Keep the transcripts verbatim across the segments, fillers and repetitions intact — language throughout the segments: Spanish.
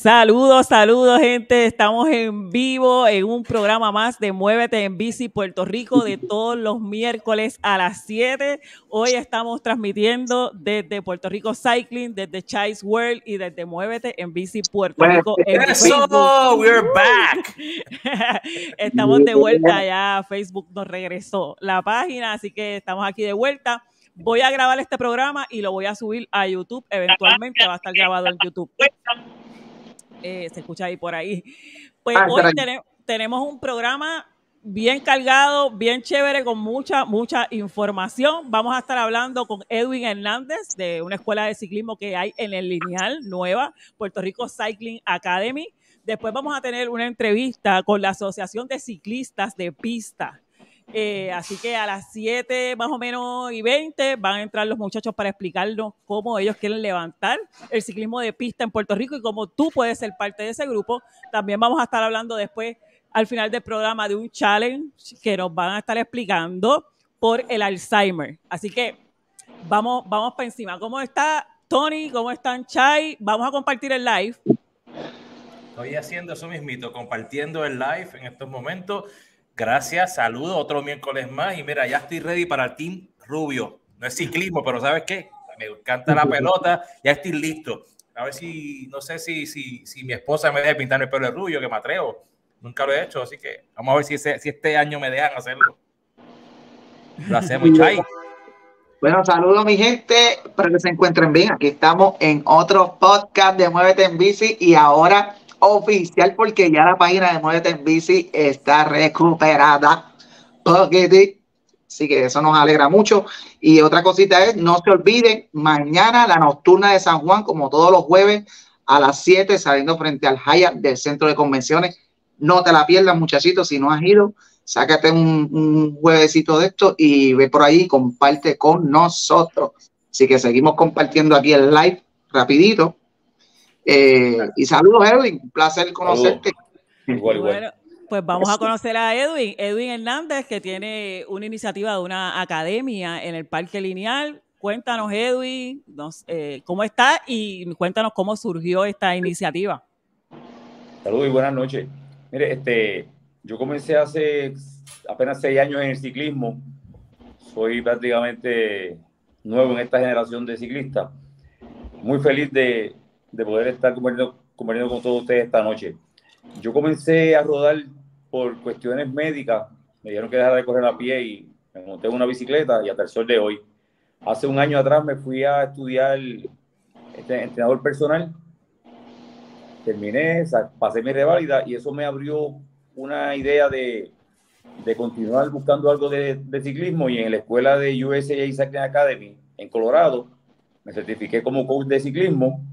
Saludos, saludos, gente. Estamos en vivo en un programa más de Muévete en Bici Puerto Rico de todos los miércoles a las siete. Hoy estamos transmitiendo desde Puerto Rico Cycling, desde Chase World y desde Muévete en Bici Puerto Rico en Eso, Facebook. we're back. Estamos de vuelta ya. Facebook nos regresó la página, así que estamos aquí de vuelta. Voy a grabar este programa y lo voy a subir a YouTube. Eventualmente va a estar grabado en YouTube. Eh, se escucha ahí por ahí. Pues ah, hoy ten- tenemos un programa bien cargado, bien chévere, con mucha, mucha información. Vamos a estar hablando con Edwin Hernández de una escuela de ciclismo que hay en el Lineal, nueva, Puerto Rico Cycling Academy. Después vamos a tener una entrevista con la Asociación de Ciclistas de Pista. Eh, así que a las siete más o menos y veinte van a entrar los muchachos para explicarnos cómo ellos quieren levantar el ciclismo de pista en Puerto Rico y cómo tú puedes ser parte de ese grupo. También vamos a estar hablando después, al final del programa, de un challenge que nos van a estar explicando por el Alzheimer. Así que vamos, vamos para encima. ¿Cómo está Tony? ¿Cómo están Chay? Vamos a compartir el live. Estoy haciendo eso mismito, compartiendo el live en estos momentos. Gracias, saludos, otro miércoles más. Y mira, ya estoy ready para el Team Rubio. No es ciclismo, pero ¿sabes qué? Me encanta la pelota, ya estoy listo. A ver si, no sé si, si, si mi esposa me deja pintar el pelo de rubio, que me atrevo. Nunca lo he hecho, así que vamos a ver si, ese, si este año me dejan hacerlo. Lo hacemos, Chay. Bueno, saludos mi gente, espero que se encuentren bien. Aquí estamos en otro podcast de Muévete en Bici y ahora oficial porque ya la página de Muévete en Bici está recuperada. Okay. Así que eso nos alegra mucho. Y otra cosita es, no se olviden, mañana la nocturna de San Juan, como todos los jueves a las siete, saliendo frente al Hyatt del Centro de Convenciones. No te la pierdas, muchachitos, si no has ido. Sácate un, un juevesito de esto y ve por ahí y comparte con nosotros. Así que seguimos compartiendo aquí el live rapidito. Eh, y saludos, Edwin. Un placer conocerte. Igual, igual. Bueno, pues vamos a conocer a Edwin. Edwin Hernández, que tiene una iniciativa de una academia en el Parque Lineal. Cuéntanos, Edwin, nos, eh, cómo está y cuéntanos cómo surgió esta iniciativa. Saludos y buenas noches. Mire, este... yo comencé hace apenas seis años en el ciclismo. Soy prácticamente nuevo en esta generación de ciclistas. Muy feliz de, de poder estar compartiendo, compartiendo con todos ustedes esta noche. Yo comencé a rodar por cuestiones médicas. Me dijeron que dejara de correr a pie y me monté en una bicicleta y hasta el sol de hoy. Hace un año atrás me fui a estudiar este, entrenador personal. Terminé, pasé mi reválida y eso me abrió una idea de, de continuar buscando algo de, de ciclismo, y en la escuela de U S A Cycling Academy en Colorado me certifiqué como coach de ciclismo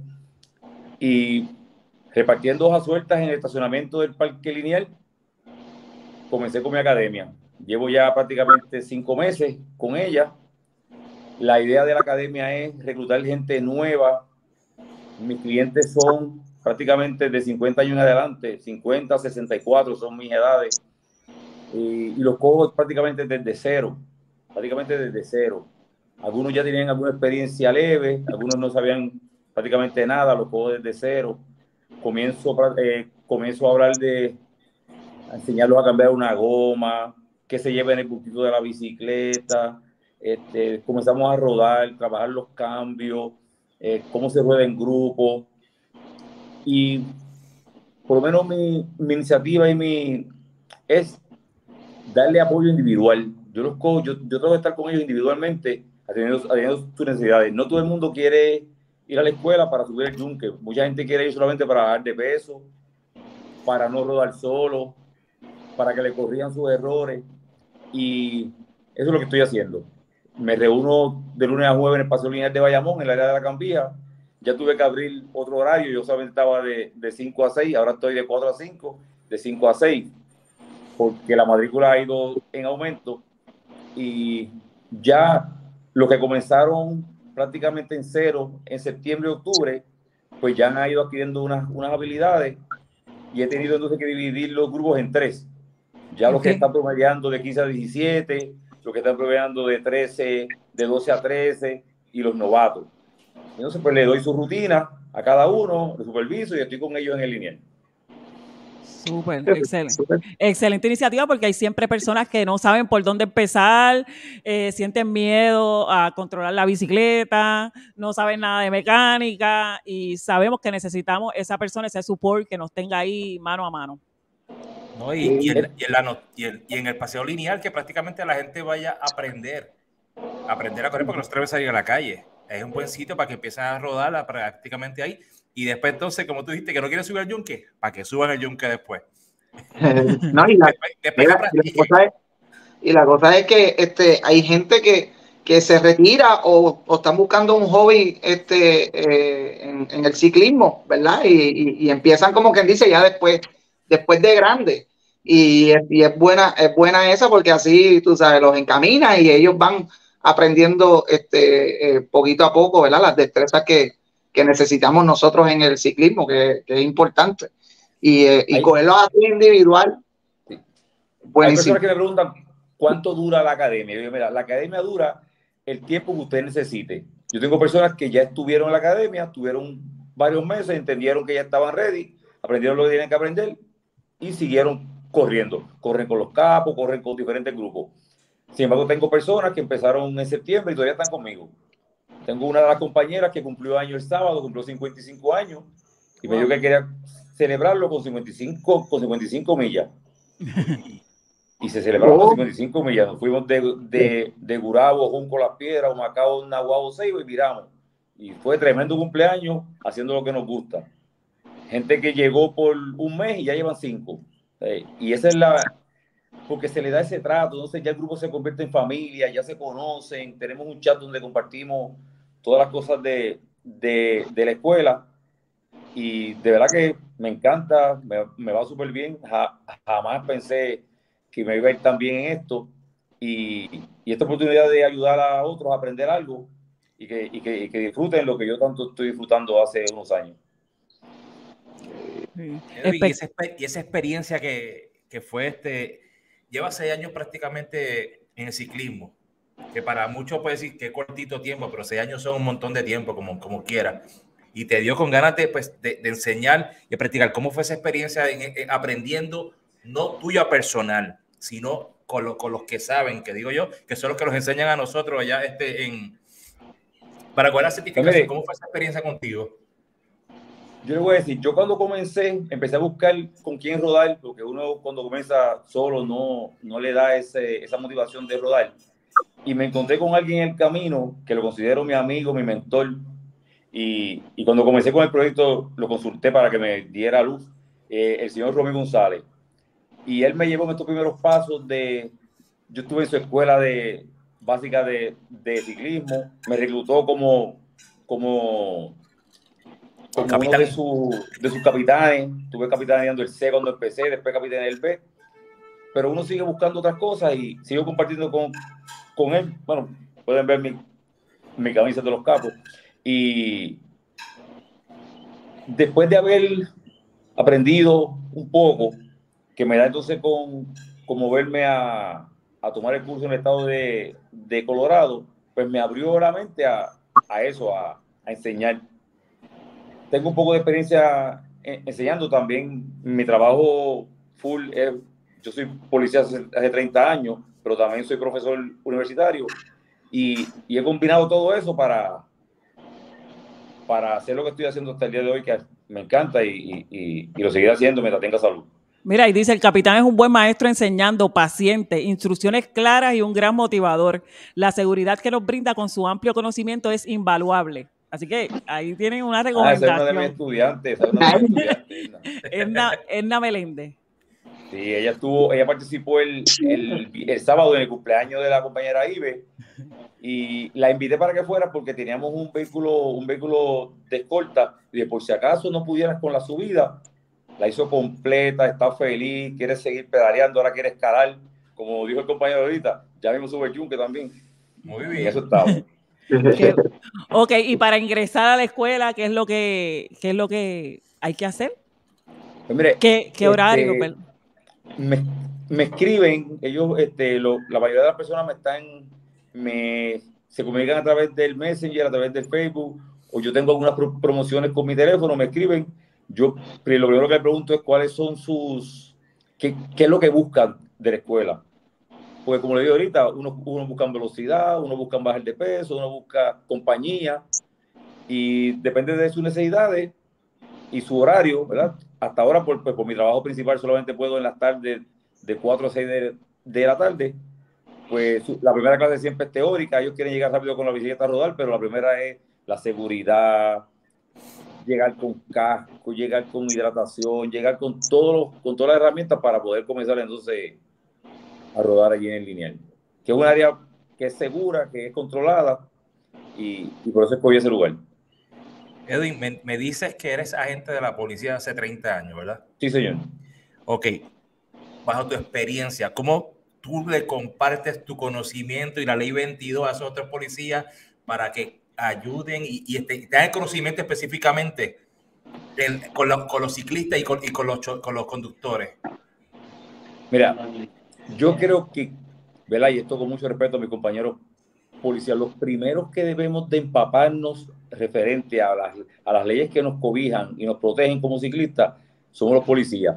y repartiendo hojas sueltas en el estacionamiento del Parque Lineal comencé con mi academia. Llevo ya prácticamente cinco meses con ella. La idea de la academia es reclutar gente nueva. Mis clientes son prácticamente de cincuenta años en adelante, cincuenta, sesenta y cuatro son mis edades, y, y los cojo prácticamente desde cero, prácticamente desde cero. Algunos ya tenían alguna experiencia leve, algunos no sabían prácticamente nada, los cojo desde cero. Comienzo, eh, comienzo a hablar de a enseñarlos a cambiar una goma, que se lleven el bultito de la bicicleta, este, comenzamos a rodar, trabajar los cambios, eh, cómo se rueda en grupo. Y por lo menos mi, mi iniciativa y mi es darle apoyo individual. Yo los cojo, yo, yo tengo que estar con ellos individualmente, atendiendo, atendiendo sus necesidades. No todo el mundo quiere ir a la escuela para subir el yunque. Mucha gente quiere ir solamente para bajar de peso, para no rodar solo, para que le corrijan sus errores. Y eso es lo que estoy haciendo. Me reúno de lunes a jueves en el Paseo Lineal de Bayamón, en el área de la Campía. Ya tuve que abrir otro horario. Yo solamente estaba de, de cinco a seis, ahora estoy de cuatro a cinco, de cinco a seis, porque la matrícula ha ido en aumento. Y ya los que comenzaron prácticamente en cero en septiembre y octubre, pues ya han ido adquiriendo unas, unas habilidades, y he tenido entonces que dividir los grupos en tres. Ya los okay. que están promediando de quince a diecisiete, los que están promediando de trece, de doce a trece, y los novatos. Entonces, pues le doy su rutina a cada uno, lo superviso y estoy con ellos en el lineal. Súper, excelente. Super. Excelente iniciativa, porque hay siempre personas que no saben por dónde empezar, eh, sienten miedo a controlar la bicicleta, no saben nada de mecánica y sabemos que necesitamos esa persona, ese support que nos tenga ahí mano a mano. No, y, y, en, y, en la, y, en, y en el paseo lineal, que prácticamente la gente vaya a aprender, a aprender a correr, porque no se atreve a salir a la calle. Es un buen sitio para que empiecen a rodar prácticamente ahí. Y después, entonces, como tú dijiste, que no quieres subir al yunque, para que suban el yunque después. No, y, la, después, después mira, y, la cosa es, y la cosa es que este, hay gente que, que se retira o, o están buscando un hobby este, eh, en, en el ciclismo, ¿verdad? Y, y, y empiezan, como quien dice, ya después, después de grande. Y, y es, buena, es buena esa, porque así, tú sabes, los encamina y ellos van aprendiendo este, eh, poquito a poco, ¿verdad? Las destrezas que, que necesitamos nosotros en el ciclismo, que, que es importante. Y, eh, y cogerlo así individual. Sí. Buenísimo. Hay personas que me preguntan cuánto dura la academia. Yo digo, mira, la academia dura el tiempo que usted necesite. Yo tengo personas que ya estuvieron en la academia, tuvieron varios meses, entendieron que ya estaban ready, aprendieron lo que tienen que aprender y siguieron corriendo. Corren con los capos, corren con diferentes grupos. Sin embargo, tengo personas que empezaron en septiembre y todavía están conmigo. Tengo una de las compañeras que cumplió año el sábado, cumplió cincuenta y cinco años y wow. me dijo que quería celebrarlo con cincuenta y cinco, con cincuenta y cinco millas. Y se celebraron oh. con cincuenta y cinco millas. Nos fuimos de, de, de Gurabo, Junco Las Piedras, Humacao, Nahuabo, Seibo y viramos. Y fue tremendo cumpleaños haciendo lo que nos gusta. Gente que llegó por un mes y ya llevan cinco. Eh, y esa es la... Porque se le da ese trato. Entonces ya el grupo se convierte en familia, ya se conocen. Tenemos un chat donde compartimos todas las cosas de, de, de la escuela. Y de verdad que me encanta, me, me va súper bien. Ja, jamás pensé que me iba a ir tan bien en esto. Y, y esta oportunidad de ayudar a otros a aprender algo y que, y, que, y que disfruten lo que yo tanto estoy disfrutando hace unos años. Sí. Y, esa, y esa experiencia que, que fue este, lleva seis años prácticamente en el ciclismo, que para muchos puede decir que es cortito tiempo, pero seis años son un montón de tiempo, como, como quiera. Y te dio con ganas de, pues, de, de enseñar y de practicar. ¿Cómo fue esa experiencia en, en, aprendiendo, no tuya personal, sino con, lo, con los que saben, que digo yo, que son los que nos enseñan a nosotros allá este, en, para coger la certificación? ¿Cómo fue esa experiencia contigo? Yo le voy a decir, yo cuando comencé, empecé a buscar con quién rodar, porque uno cuando comienza solo no, no le da ese, esa motivación de rodar. Y me encontré con alguien en el camino que lo considero mi amigo, mi mentor. Y, y cuando comencé con el proyecto, lo consulté para que me diera luz, eh, el señor Romí González. Y él me llevó en estos primeros pasos de... Yo estuve en su escuela de, básica de, de ciclismo, me reclutó como... como como uno de, su, de sus capitanes. Estuve capitaneando el C cuando empecé, después capitaneé el B, pero uno sigue buscando otras cosas y sigo compartiendo con, con él. Bueno, pueden ver mi, mi camisa de los capos. Y después de haber aprendido un poco, que me da entonces con, con moverme a, a tomar el curso en el estado de, de Colorado, pues me abrió la mente a, a eso, a, a enseñar. Tengo un poco de experiencia enseñando también. Mi trabajo full es, yo soy policía hace, hace treinta años, pero también soy profesor universitario y, y he combinado todo eso para, para hacer lo que estoy haciendo hasta el día de hoy, que me encanta y, y, y lo seguiré haciendo mientras tenga salud. Mira, y dice, el capitán es un buen maestro enseñando, paciente, instrucciones claras y un gran motivador. La seguridad que nos brinda con su amplio conocimiento es invaluable. Así que ahí tienen una recomendación. Ah, esa es una de mis estudiantes. Esa es una de mis estudiantes. Edna, Edna Meléndez. Sí, ella estuvo, ella participó el, el, el sábado en el cumpleaños de la compañera Ibe y la invité para que fuera porque teníamos un vehículo, un vehículo de escolta y de por si acaso no pudieras con la subida, la hizo completa, está feliz, quiere seguir pedaleando, ahora quiere escalar, como dijo el compañero ahorita, ya mismo sube el yunque también. Muy bien. Y eso estamos. Que, ok, y para ingresar a la escuela, ¿qué es lo que, qué es lo que hay que hacer? Pues mire, ¿Qué, qué horario? Este, me, me escriben, ellos, este, lo, la mayoría de las personas me están, me, se comunican a través del Messenger, a través del Facebook o yo tengo algunas pro promociones con mi teléfono, me escriben, yo lo primero que le pregunto es cuáles son sus, qué, qué es lo que buscan de la escuela. Porque como le digo ahorita, uno, uno busca velocidad, uno busca bajar de peso, uno busca compañía, y depende de sus necesidades y su horario, ¿verdad? Hasta ahora, por, pues, por mi trabajo principal, solamente puedo en las tardes de cuatro a seis de, de la tarde. Pues la primera clase siempre es teórica, ellos quieren llegar rápido con la bicicleta a rodar, pero la primera es la seguridad, llegar con casco, llegar con hidratación, llegar con, todo, con todas las herramientas para poder comenzar entonces a rodar allí en el lineal. Que es un área que es segura, que es controlada, y, y por eso escogí ese lugar. Edwin, me, me dices que eres agente de la policía hace treinta años, ¿verdad? Sí, señor. Ok, bajo tu experiencia, ¿cómo tú le compartes tu conocimiento y la ley veintidós a esos otros policías para que ayuden y, y este, tengan conocimiento específicamente el, con, los, con los ciclistas y con, y con, los, con los conductores? Mira, yo creo que, ¿verdad? Y esto con mucho respeto a mis compañeros policías, los primeros que debemos de empaparnos referente a las, a las leyes que nos cobijan y nos protegen como ciclistas somos los policías.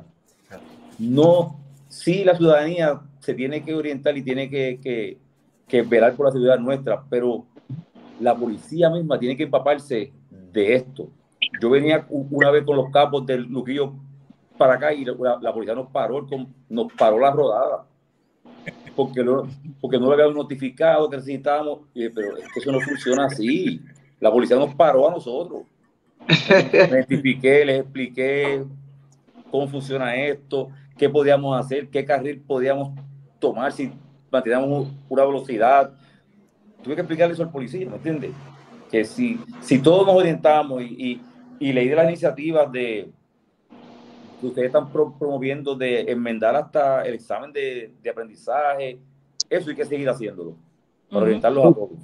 No, sí, la ciudadanía se tiene que orientar y tiene que, que, que velar por la seguridad nuestra, pero la policía misma tiene que empaparse de esto. Yo venía una vez con los capos del Luquillo para acá y la, la policía nos paró, nos paró la rodada. Porque no, porque no lo habíamos notificado que necesitábamos, pero es que eso no funciona así. La policía nos paró a nosotros. Me identifiqué, les expliqué cómo funciona esto, qué podíamos hacer, qué carril podíamos tomar si manteníamos una velocidad. Tuve que explicarle eso al policía, ¿me entiendes? Que si, si todos nos orientamos y, y, y leí de las iniciativas de que ustedes están pro promoviendo de enmendar hasta el examen de, de aprendizaje, eso hay que seguir haciéndolo, para uh-huh. orientarlos a todos.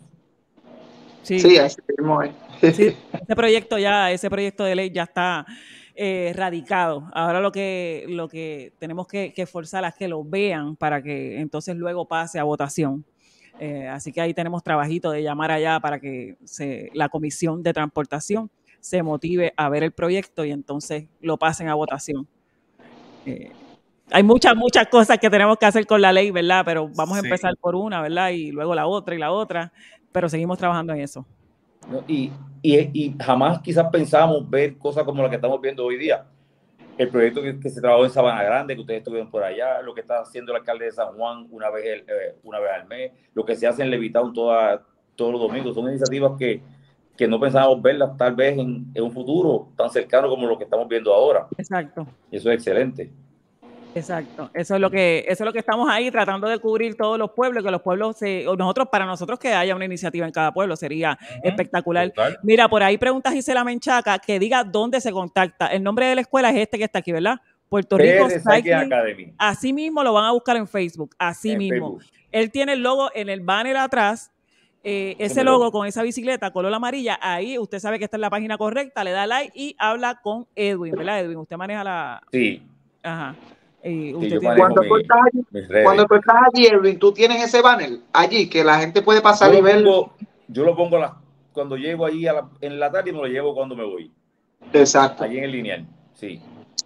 Sí, sí, así mismo es. Sí, ese proyecto ya, ese proyecto de ley ya está eh, radicado. Ahora lo que, lo que tenemos que, que forzar es que lo vean para que entonces luego pase a votación. Eh, así que ahí tenemos trabajito de llamar allá para que se, la Comisión de Transportación se motive a ver el proyecto y entonces lo pasen a votación. Eh, hay muchas, muchas cosas que tenemos que hacer con la ley, ¿verdad? Pero vamos a sí. empezar por una, ¿verdad? Y luego la otra y la otra, pero seguimos trabajando en eso. No, y, y, y jamás quizás pensamos ver cosas como la que estamos viendo hoy día. El proyecto que, que se trabajó en Sabana Grande, que ustedes estuvieron por allá, lo que está haciendo el alcalde de San Juan una vez, el, eh, una vez al mes, lo que se hace en Levitown toda, todos los domingos, son iniciativas que, que no pensábamos verlas tal vez en, en un futuro tan cercano como lo que estamos viendo ahora. Exacto. Y eso es excelente. Exacto, eso es lo que eso es lo que estamos ahí tratando de cubrir todos los pueblos, que los pueblos se, nosotros para nosotros que haya una iniciativa en cada pueblo sería uh-huh. espectacular. Total. Mira, por ahí pregunta Gisela Menchaca que diga dónde se contacta. El nombre de la escuela es este que está aquí, ¿verdad? Puerto Rico Cycling Academy. Así mismo lo van a buscar en Facebook, así en mismo. Facebook. Él tiene el logo en el banner atrás. Eh, ese logo con esa bicicleta color amarilla, ahí usted sabe que está en la página correcta, le da like y habla con Edwin, ¿verdad, Edwin? Usted maneja la... Sí. Ajá. Y usted tiene... cuando, mi, tú estás allí, cuando tú estás allí, Edwin, tú tienes ese banner allí que la gente puede pasar yo y ver. Pongo, yo lo pongo la, cuando llego allí a la, en la tarde y me lo llevo cuando me voy. Exacto. Allí en el lineal, sí.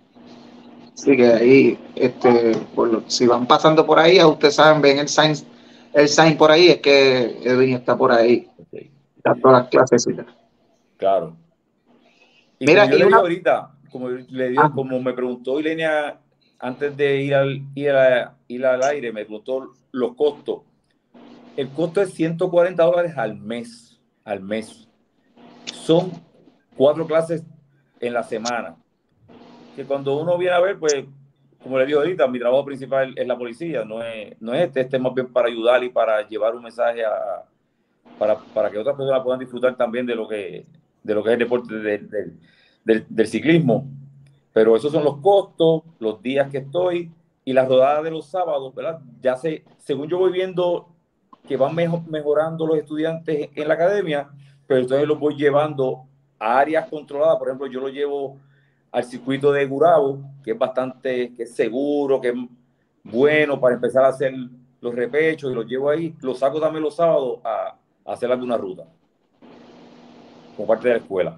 Sí, que ahí, este, por lo, si van pasando por ahí, ustedes saben, ven el sign, el sign por ahí, es que Edwin está por ahí, okay. Está todas las clases. Claro. Y mira, como yo y le una... dije ahorita, como, le dio, ah. como me preguntó Ilenia antes de ir al, ir, a, ir al aire, me preguntó los costos. El costo es ciento cuarenta dólares al mes, al mes. Son cuatro clases en la semana. Que cuando uno viene a ver, pues, como le digo ahorita, mi trabajo principal es la policía, no es, no es este, este es más bien para ayudar y para llevar un mensaje a, para, para que otras personas puedan disfrutar también de lo que, de lo que es el deporte de, de, del, del ciclismo. Pero esos son los costos, los días que estoy y las rodadas de los sábados, ¿verdad? Ya sé, según yo voy viendo que van mejor, mejorando los estudiantes en la academia, pero entonces los voy llevando a áreas controladas. Por ejemplo, yo lo llevo al circuito de Gurabo, que es bastante, que es seguro, que es bueno para empezar a hacer los repechos, y los llevo ahí, los saco también los sábados a, a hacer alguna ruta. como parte de la escuela.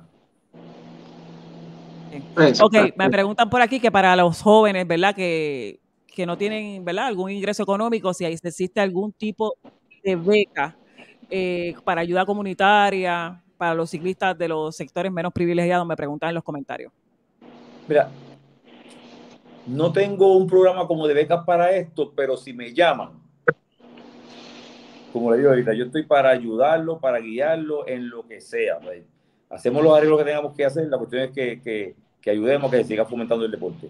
Ok, me preguntan por aquí que para los jóvenes, ¿verdad? Que, que no tienen, ¿verdad? Algún ingreso económico, si existe algún tipo de beca eh, para ayuda comunitaria, para los ciclistas de los sectores menos privilegiados, me preguntan en los comentarios. Mira, no tengo un programa como de becas para esto, pero si me llaman, como le digo ahorita, yo estoy para ayudarlo, para guiarlo en lo que sea. ¿Verdad? Hacemos los arreglos que tengamos que hacer, la cuestión es que, que, que ayudemos a que se siga fomentando el deporte.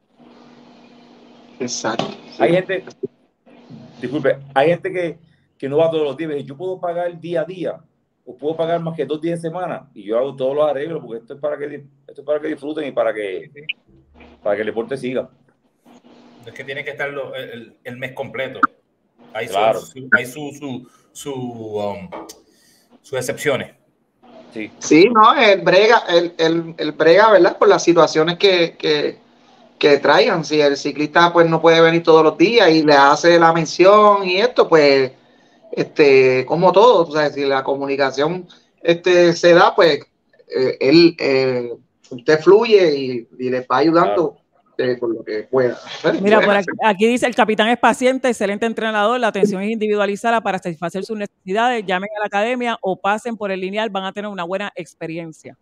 Exacto. Sí. Hay gente, disculpe, hay gente que, que no va todos los días. Yo puedo pagar día a día, o puedo pagar más que dos días de semana, y yo hago todos los arreglos, porque esto es para que, esto es para que disfruten y para que, para que el deporte siga. Es que tiene que estar lo, el, el mes completo. Hay, claro. su, su, hay su, su, su, um, sus excepciones. Sí. Sí, no, el brega, el, el, el brega, ¿verdad? Por las situaciones que, que, que traigan. Si el ciclista pues no puede venir todos los días y le hace la mención y esto, pues, este, como todo, o sea, si la comunicación este, se da, pues, eh, él, eh, usted fluye y, y le va ayudando. Claro. Eh, con lo que pueda. Mira, por aquí, aquí dice: el capitán es paciente, excelente entrenador, la atención es individualizada para satisfacer sus necesidades, llamen a la academia o pasen por el lineal, van a tener una buena experiencia.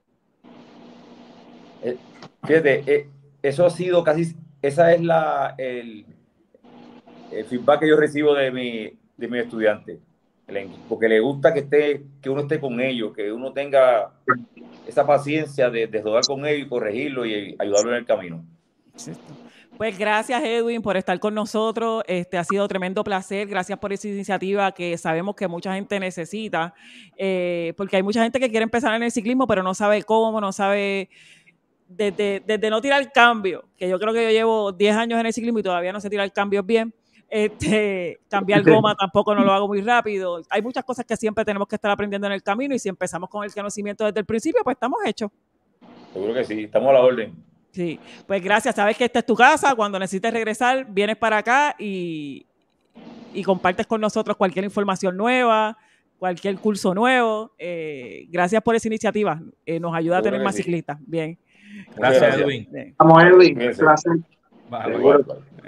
Eh, fíjate, eh, eso ha sido casi, esa es la, el, el feedback que yo recibo de mi, de mis estudiantes, porque le gusta que, esté, que uno esté con ellos, que uno tenga esa paciencia de, de jugar con ellos y corregirlo y ayudarlo en el camino. Pues gracias, Edwin, por estar con nosotros. Este ha sido tremendo placer. Gracias por esa iniciativa que sabemos que mucha gente necesita, eh, porque hay mucha gente que quiere empezar en el ciclismo, pero no sabe cómo, no sabe, desde, desde no tirar cambio, que yo creo que yo llevo diez años en el ciclismo y todavía no sé tirar cambios bien. Este, cambiar goma tampoco no lo hago muy rápido. Hay muchas cosas que siempre tenemos que estar aprendiendo en el camino y si empezamos con el conocimiento desde el principio, pues estamos hechos. Seguro que sí, estamos a la orden. Sí, pues gracias. Sabes que esta es tu casa. Cuando necesites regresar, vienes para acá y, y compartes con nosotros cualquier información nueva, cualquier curso nuevo. Eh, gracias por esa iniciativa. Eh, nos ayuda a tener más sí. ciclistas. Bien. Gracias, gracias. Edwin. Bien. Vamos, Edwin. Gracias. Vale.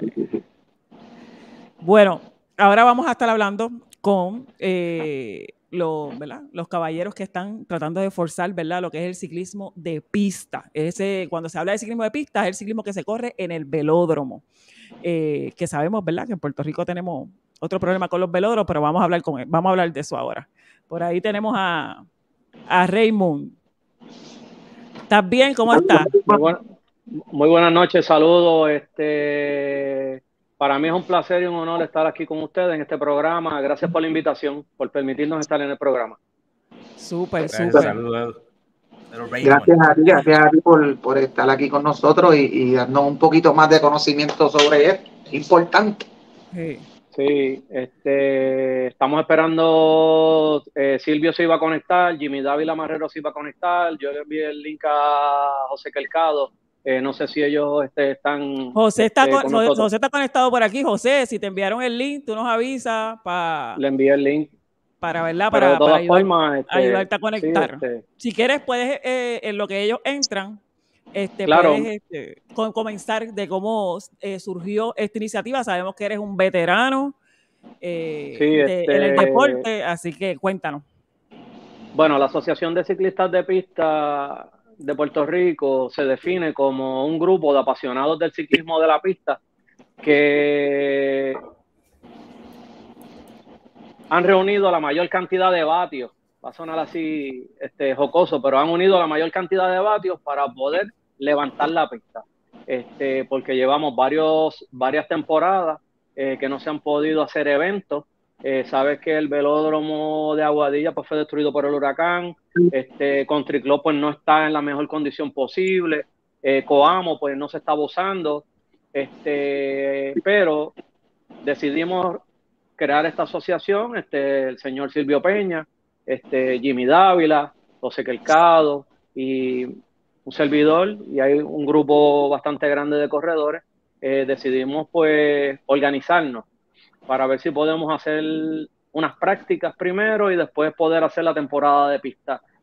Bueno, ahora vamos a estar hablando con eh, los, ¿verdad? los caballeros que están tratando de forzar, ¿verdad?, lo que es el ciclismo de pista. Ese, cuando se habla de ciclismo de pista, es el ciclismo que se corre en el velódromo, eh, que sabemos, ¿verdad?, que en Puerto Rico tenemos otro problema con los velódromos, pero vamos a hablar con él, vamos a hablar de eso ahora. Por ahí tenemos a, a Raymond. ¿Estás bien? ¿Cómo estás? Muy, buen, muy buenas noches, saludos. Este, para mí es un placer y un honor estar aquí con ustedes en este programa. Gracias por la invitación, por permitirnos estar en el programa. Súper, súper. Saludos. Gracias a ti, gracias a ti por, por estar aquí con nosotros y, y darnos un poquito más de conocimiento sobre esto. Es importante. Sí, sí este, estamos esperando, eh, Silvio se iba a conectar, Jimmy Dávila Marrero se iba a conectar, yo le envié el link a José Quelcado. Eh, no sé si ellos este, están... José está, este, con, con José está conectado por aquí. José, si te enviaron el link, tú nos avisas para... Le envié el link. Para, ¿verdad? Pero Para, de todas para ayudar, formas, este, ayudarte a conectar. Sí, este, si quieres, puedes, eh, en lo que ellos entran, este, claro. puedes este, con, comenzar de cómo eh, surgió esta iniciativa. Sabemos que eres un veterano eh, sí, de, este, en el deporte, así que cuéntanos. Bueno, la Asociación de Ciclistas de Pista de Puerto Rico se define como un grupo de apasionados del ciclismo de la pista que han reunido la mayor cantidad de vatios, va a sonar así este, jocoso, pero han unido la mayor cantidad de vatios para poder levantar la pista, este, porque llevamos varios, varias temporadas eh, que no se han podido hacer eventos. Eh, sabes que el velódromo de Aguadilla pues, fue destruido por el huracán, este, Country Club pues, no está en la mejor condición posible, eh, Coamo pues no se está usando, este, pero decidimos crear esta asociación, este, el señor Silvio Peña, este, Jimmy Dávila, José Quelcado y un servidor, y hay un grupo bastante grande de corredores. Eh, decidimos pues organizarnos para ver si podemos hacer unas prácticas primero y después poder hacer la temporada de pista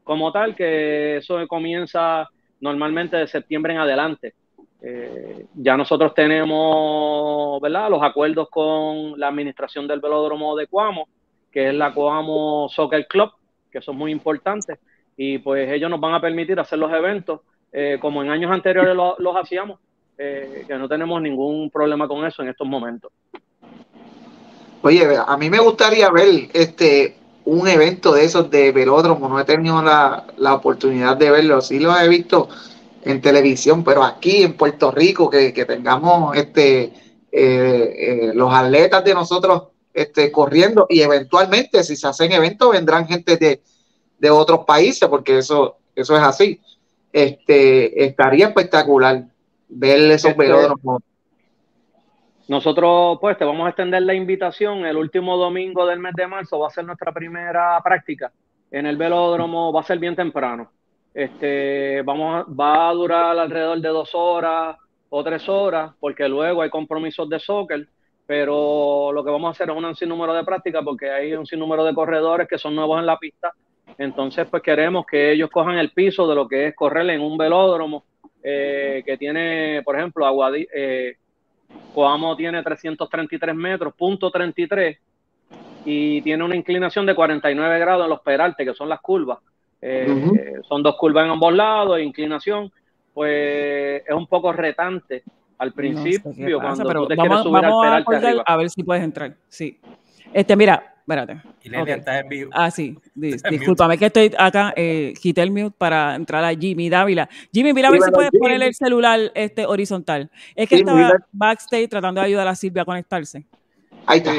como tal, que eso comienza normalmente de septiembre en adelante. Eh, ya nosotros tenemos, ¿verdad?, los acuerdos con la administración del velódromo de Coamo, que es la Coamo Soccer Club, que son muy importantes, y pues ellos nos van a permitir hacer los eventos eh, como en años anteriores lo, los hacíamos, eh, que no tenemos ningún problema con eso en estos momentos. Oye, a mí me gustaría ver este un evento de esos de velódromo, no he tenido la, la oportunidad de verlo, sí lo he visto en televisión, pero aquí en Puerto Rico que, que tengamos este eh, eh, los atletas de nosotros este, corriendo, y eventualmente si se hacen eventos vendrán gente de, de otros países, porque eso, eso es así. Este, estaría espectacular ver esos Este, velódromos. Nosotros pues te vamos a extender la invitación. El último domingo del mes de marzo va a ser nuestra primera práctica en el velódromo, va a ser bien temprano. Este, vamos a, va a durar alrededor de dos horas o tres horas, porque luego hay compromisos de soccer, pero lo que vamos a hacer es un sinnúmero de prácticas, porque hay un sinnúmero de corredores que son nuevos en la pista. Entonces pues queremos que ellos cojan el piso de lo que es correr en un velódromo eh, que tiene, por ejemplo, Aguadilla, eh, Coamo tiene trescientos treinta y tres metros, punto treinta y tres, y tiene una inclinación de cuarenta y nueve grados en los peraltes, que son las curvas. Eh, uh-huh. Son dos curvas en ambos lados, e inclinación, pues es un poco retante al principio, no sé cuando pero tú te vamos, quieres subir vamos al a peralte arriba. A ver si puedes entrar, sí. Este, mira, espérate. Y Lelia okay. está en vivo. Ah, sí. Dis, discúlpame que estoy acá, eh, quité el mute para entrar a Jimmy Dávila. Jimmy, mira a ver sí, si puedes Jimmy. ponerle el celular este, horizontal. Es que sí, estaba mira. backstage tratando de ayudar a Silvia a conectarse. Ahí está.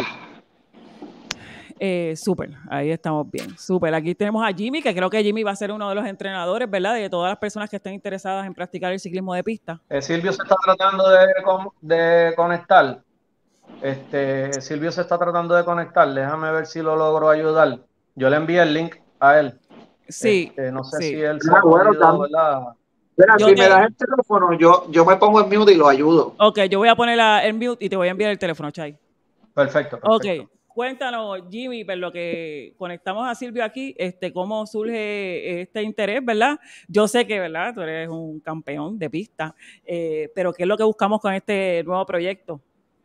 Eh, súper, ahí estamos bien. Súper. Aquí tenemos a Jimmy, que creo que Jimmy va a ser uno de los entrenadores, ¿verdad? De todas las personas que estén interesadas en practicar el ciclismo de pista. Eh, Silvio se está tratando de, de conectar. Este, Silvio se está tratando de conectar, déjame ver si lo logro ayudar. Yo le envié el link a él. Sí. Este, no sé sí. si él se ah, ha bueno, podido, ¿verdad? Espera, yo si te... me das el teléfono, yo, yo me pongo en mute y lo ayudo. Ok, yo voy a poner la, el mute y te voy a enviar el teléfono, Chay. Perfecto, perfecto. Ok, cuéntanos, Jimmy, por lo que conectamos a Silvio aquí, este, cómo surge este interés, ¿verdad? Yo sé que, ¿verdad? Tú eres un campeón de pista, eh, pero ¿qué es lo que buscamos con este nuevo proyecto?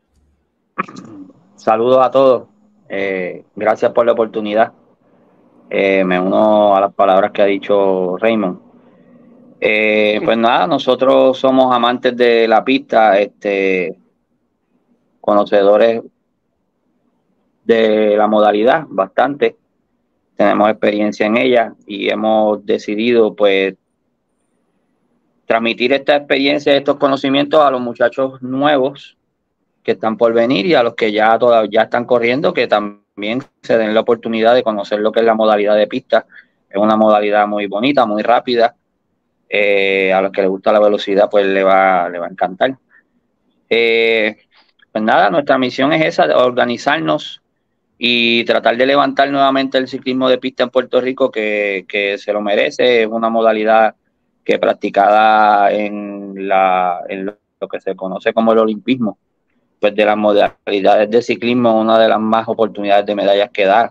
Saludos a todos. Eh, gracias por la oportunidad. Eh, me uno a las palabras que ha dicho Raymond. Eh, pues nada, nosotros somos amantes de la pista, este, conocedores de la modalidad, bastante. Tenemos experiencia en ella y hemos decidido, pues, transmitir esta experiencia, estos conocimientos a los muchachos nuevos que están por venir y a los que ya todavía ya están corriendo, que también se den la oportunidad de conocer lo que es la modalidad de pista. Es una modalidad muy bonita, muy rápida. Eh, a los que les gusta la velocidad, pues le va, le va a encantar. Eh, pues nada, nuestra misión es esa, de organizarnos y tratar de levantar nuevamente el ciclismo de pista en Puerto Rico, que, que se lo merece. Es una modalidad que practicada en, la, en lo que se conoce como el olimpismo, pues de las modalidades de ciclismo, una de las más oportunidades de medallas que da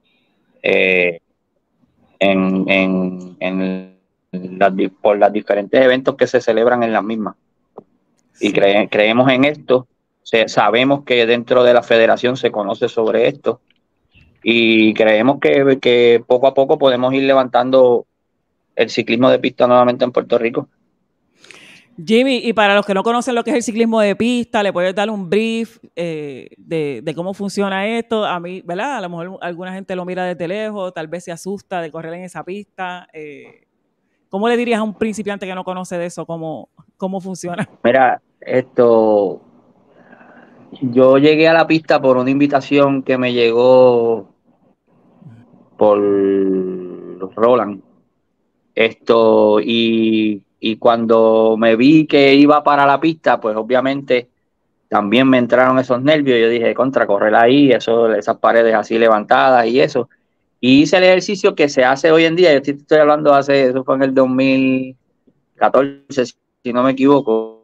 eh, en, en, en las, por los diferentes eventos que se celebran en las mismas. Y cre, creemos en esto, se, sabemos que dentro de la federación se conoce sobre esto y creemos que, que poco a poco podemos ir levantando el ciclismo de pista nuevamente en Puerto Rico. Jimmy, y para los que no conocen lo que es el ciclismo de pista, ¿le puedes dar un brief eh, de, de cómo funciona esto? A mí, ¿verdad? A lo mejor alguna gente lo mira desde lejos, tal vez se asusta de correr en esa pista. Eh, ¿Cómo le dirías a un principiante que no conoce de eso cómo, cómo funciona? Mira, esto... Yo llegué a la pista por una invitación que me llegó por Roland. Esto, y... Y cuando me vi que iba para la pista, pues obviamente también me entraron esos nervios. Yo dije, contra, correr ahí, eso, esas paredes así levantadas y eso. Y hice el ejercicio que se hace hoy en día. Yo estoy, estoy hablando hace, eso fue en el dos mil catorce, si no me equivoco.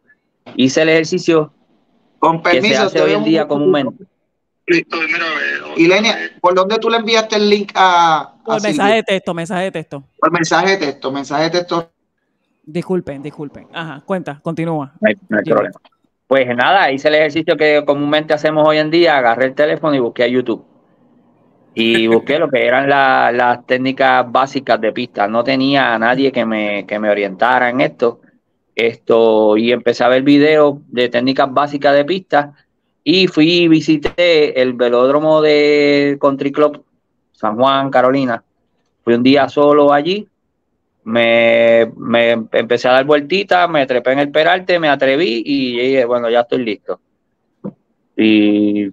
Hice el ejercicio Con permiso, que se hace hoy en día comúnmente. Listo, mira, Ilenia, ¿por dónde tú le enviaste el link a, Por a mensaje Silvio? de texto, mensaje de texto. Por mensaje de texto, mensaje de texto. Disculpen, disculpen. Ajá, cuenta, continúa. No hay, no hay Jimmy. problema. Pues nada, hice el ejercicio que comúnmente hacemos hoy en día, agarré el teléfono y busqué a YouTube. Y busqué lo que eran la, las técnicas básicas de pista. No tenía a nadie que me, que me orientara en esto. Esto, y empecé a ver videos de técnicas básicas de pista. Y fui y visité el velódromo de Country Club San Juan, Carolina. Fui un día solo allí. Me, me empecé a dar vueltitas, me trepé en el peralte, me atreví y dije, bueno, ya estoy listo. Y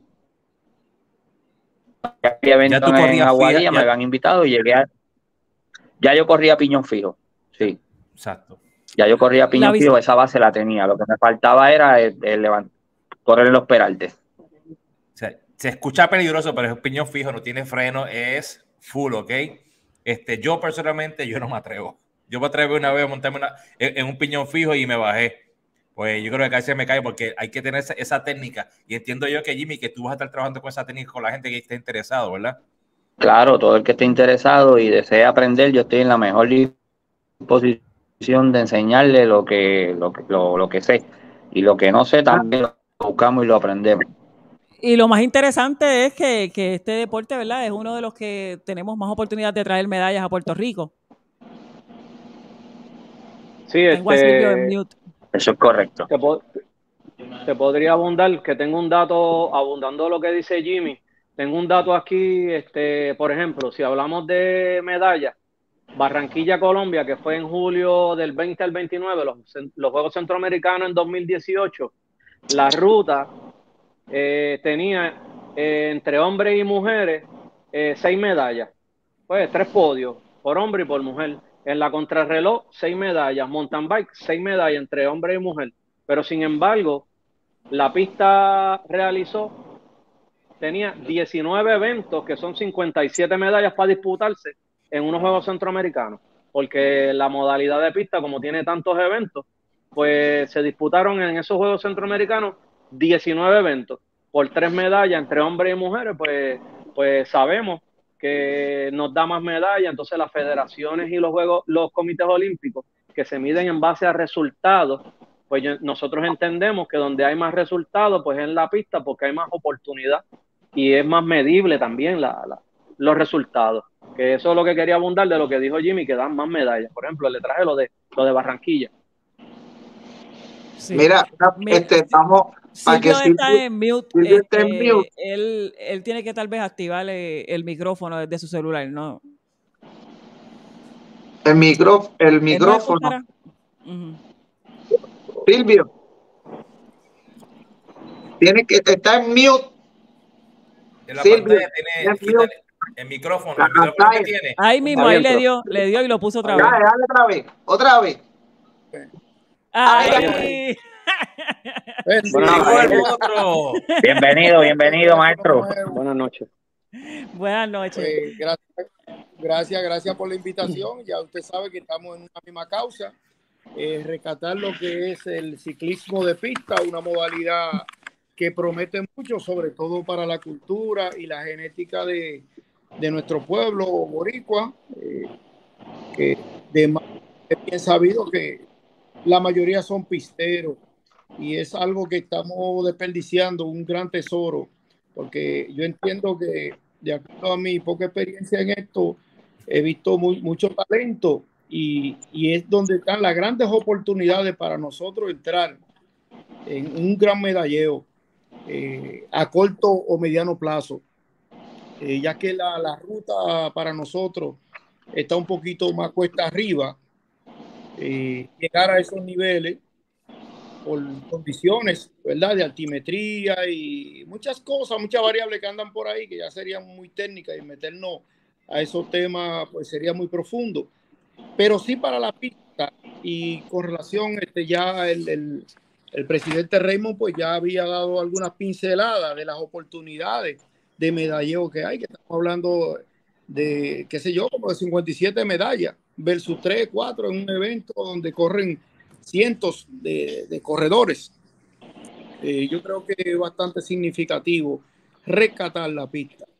ya había evento tú en corrías Aguadilla, fija, me ya- habían invitado y llegué a... Ya yo corría piñón fijo, sí. Exacto. Ya yo corría piñón La vis- fijo, esa base la tenía. Lo que me faltaba era el, el levant- correr en los peraltes. O sea, se escucha peligroso, pero es un piñón fijo, no tiene freno, es full, ¿ok? Este, yo personalmente, yo no me atrevo. Yo me atrevo una vez a montarme una, en, en un piñón fijo y me bajé. Pues yo creo que casi me cae porque hay que tener esa, esa técnica. Y entiendo yo que, Jimmy, que tú vas a estar trabajando con esa técnica con la gente que esté interesado, ¿verdad? Claro, todo el que esté interesado y desee aprender, yo estoy en la mejor disposición de enseñarle lo que, lo, que- lo, lo que sé. Y lo que no sé también lo buscamos y lo aprendemos. Y lo más interesante es que, que este deporte, ¿verdad? Es uno de los que tenemos más oportunidad de traer medallas a Puerto Rico. Sí, Tengo a Silvio en este, mute. Eso es correcto. te, po- te podría abundar, que tengo un dato, abundando lo que dice Jimmy, tengo un dato aquí, este, por ejemplo, si hablamos de medallas, Barranquilla, Colombia, que fue en julio del veinte al veintinueve, los, los Juegos Centroamericanos en dos mil dieciocho, la ruta eh, tenía eh, entre hombres y mujeres eh, seis medallas, pues tres podios, por hombre y por mujer. En la contrarreloj, seis medallas, mountain bike, seis medallas entre hombre y mujer. Pero sin embargo, la pista realizó, tenía diecinueve eventos, que son cincuenta y siete medallas para disputarse en unos Juegos Centroamericanos, porque la modalidad de pista, como tiene tantos eventos, pues se disputaron en esos Juegos Centroamericanos diecinueve eventos, por tres medallas entre hombres y mujeres, pues, pues sabemos que nos da más medallas. Entonces las federaciones y los juegos, los comités olímpicos, que se miden en base a resultados, pues yo, nosotros entendemos que donde hay más resultados, pues es en la pista, porque hay más oportunidad y es más medible también la, la, los resultados. Que eso es lo que quería abundar de lo que dijo Jimmy, que dan más medallas. Por ejemplo, le traje lo de, lo de Barranquilla. Sí. Mira, este, vamos para que Silvio está Silvio, en mute. Silvio está en Este, mute. él, él tiene que tal vez activar el, el micrófono desde su celular, ¿no? El, micro, el ¿Él nos micrófono. escuchará? Ujú. Silvio, tiene que estar en mute. En la Silvio, pantalla tiene, es quítale mute. el micrófono, La el micrófono que pantalla. tiene. Ahí mismo, ahí le dio, le dio y lo puso otra vez. Dale, dale otra vez, otra vez. Ahí. Llegó el otro. Bienvenido, bienvenido, maestro. Buenas noches. Buenas noches. Pues, gracias, gracias, gracias por la invitación. Ya usted sabe que estamos en una misma causa, eh, rescatar lo que es el ciclismo de pista, una modalidad que promete mucho, sobre todo para la cultura y la genética de, de nuestro pueblo boricua, eh, que de más es bien sabido que la mayoría son pisteros y es algo que estamos desperdiciando, un gran tesoro, porque yo entiendo que, de acuerdo a mi poca experiencia en esto, he visto muy, mucho talento y, y es donde están las grandes oportunidades para nosotros entrar en un gran medalleo eh, a corto o mediano plazo, eh, ya que la, la ruta para nosotros está un poquito más cuesta arriba. Eh, llegar a esos niveles por condiciones, ¿verdad?, de altimetría y muchas cosas, muchas variables que andan por ahí que ya serían muy técnicas y meternos a esos temas pues sería muy profundo, pero sí para la pista. Y con relación, este, ya el, el, el presidente Raymond pues ya había dado algunas pinceladas de las oportunidades de medalleo que hay, que estamos hablando de, qué sé yo, como de cincuenta y siete medallas versus tres, cuatro en un evento donde corren cientos de, de corredores. Eh, yo creo que es bastante significativo rescatar la pista.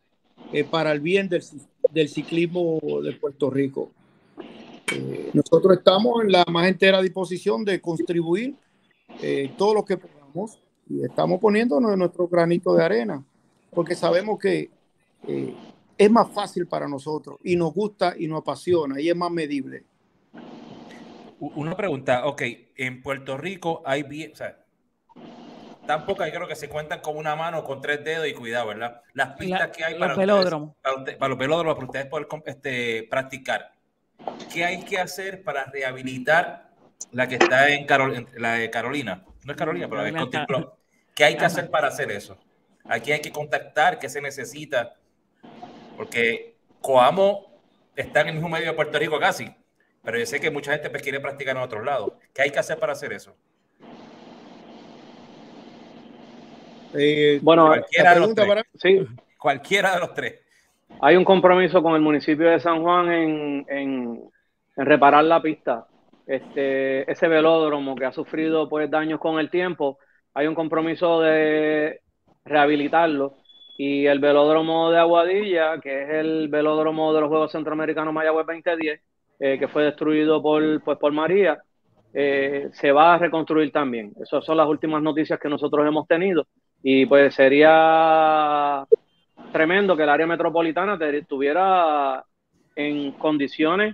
eh, para el bien del, del ciclismo de Puerto Rico. Eh, nosotros estamos en la más entera disposición de contribuir eh, todo lo que podamos y estamos poniéndonos en nuestro granito de arena porque sabemos que eh, es más fácil para nosotros y nos gusta y nos apasiona y es más medible. Una pregunta, ok, en Puerto Rico hay bien, o sea, tampoco hay, creo que se cuentan con una mano, con tres dedos y cuidado, ¿verdad? Las pistas La, que hay los para, velódromos. ustedes, para, usted, para los velódromos, para ustedes poder este, practicar. ¿Qué hay que hacer para rehabilitar la que está en, Carol, en la de Carolina? No es Carolina, pero es Country Club. ¿Qué hay que hacer para hacer eso? Aquí hay que contactar, ¿qué se necesita? Porque Coamo está en el mismo medio de Puerto Rico casi, pero yo sé que mucha gente pues, quiere practicar en otros lados. ¿Qué hay que hacer para hacer eso? Eh, bueno, cualquiera de, los tres. para... sí. cualquiera de los tres. Hay un compromiso con el municipio de San Juan en, en, en reparar la pista. Este, ese velódromo que ha sufrido pues, daños con el tiempo, hay un compromiso de rehabilitarlo. Y el velódromo de Aguadilla, que es el velódromo de los Juegos Centroamericanos Mayagüez veinte diez, eh, que fue destruido por, pues, por María, eh, se va a reconstruir también. Esas son las últimas noticias que nosotros hemos tenido. Y pues sería tremendo que el área metropolitana estuviera en condiciones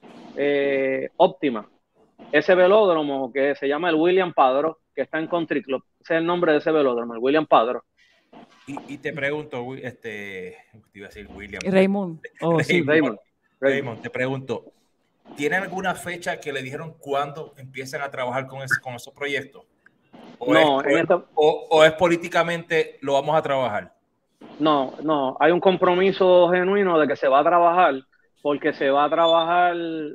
eh, óptimas. Ese velódromo que se llama el William Padro, que está en Country Club, ese es el nombre de ese velódromo, el William Padro. Y, y te pregunto, este, te iba a decir William. Raymond. Oh, Raymond, sí. Raymond. Raymond, te pregunto, ¿tienen alguna fecha que le dijeron cuándo empiezan a trabajar con, ese, con esos proyectos? ¿O, no, es, o, esta... o, ¿O es políticamente lo vamos a trabajar? No, no, hay un compromiso genuino de que se va a trabajar, porque se va a trabajar,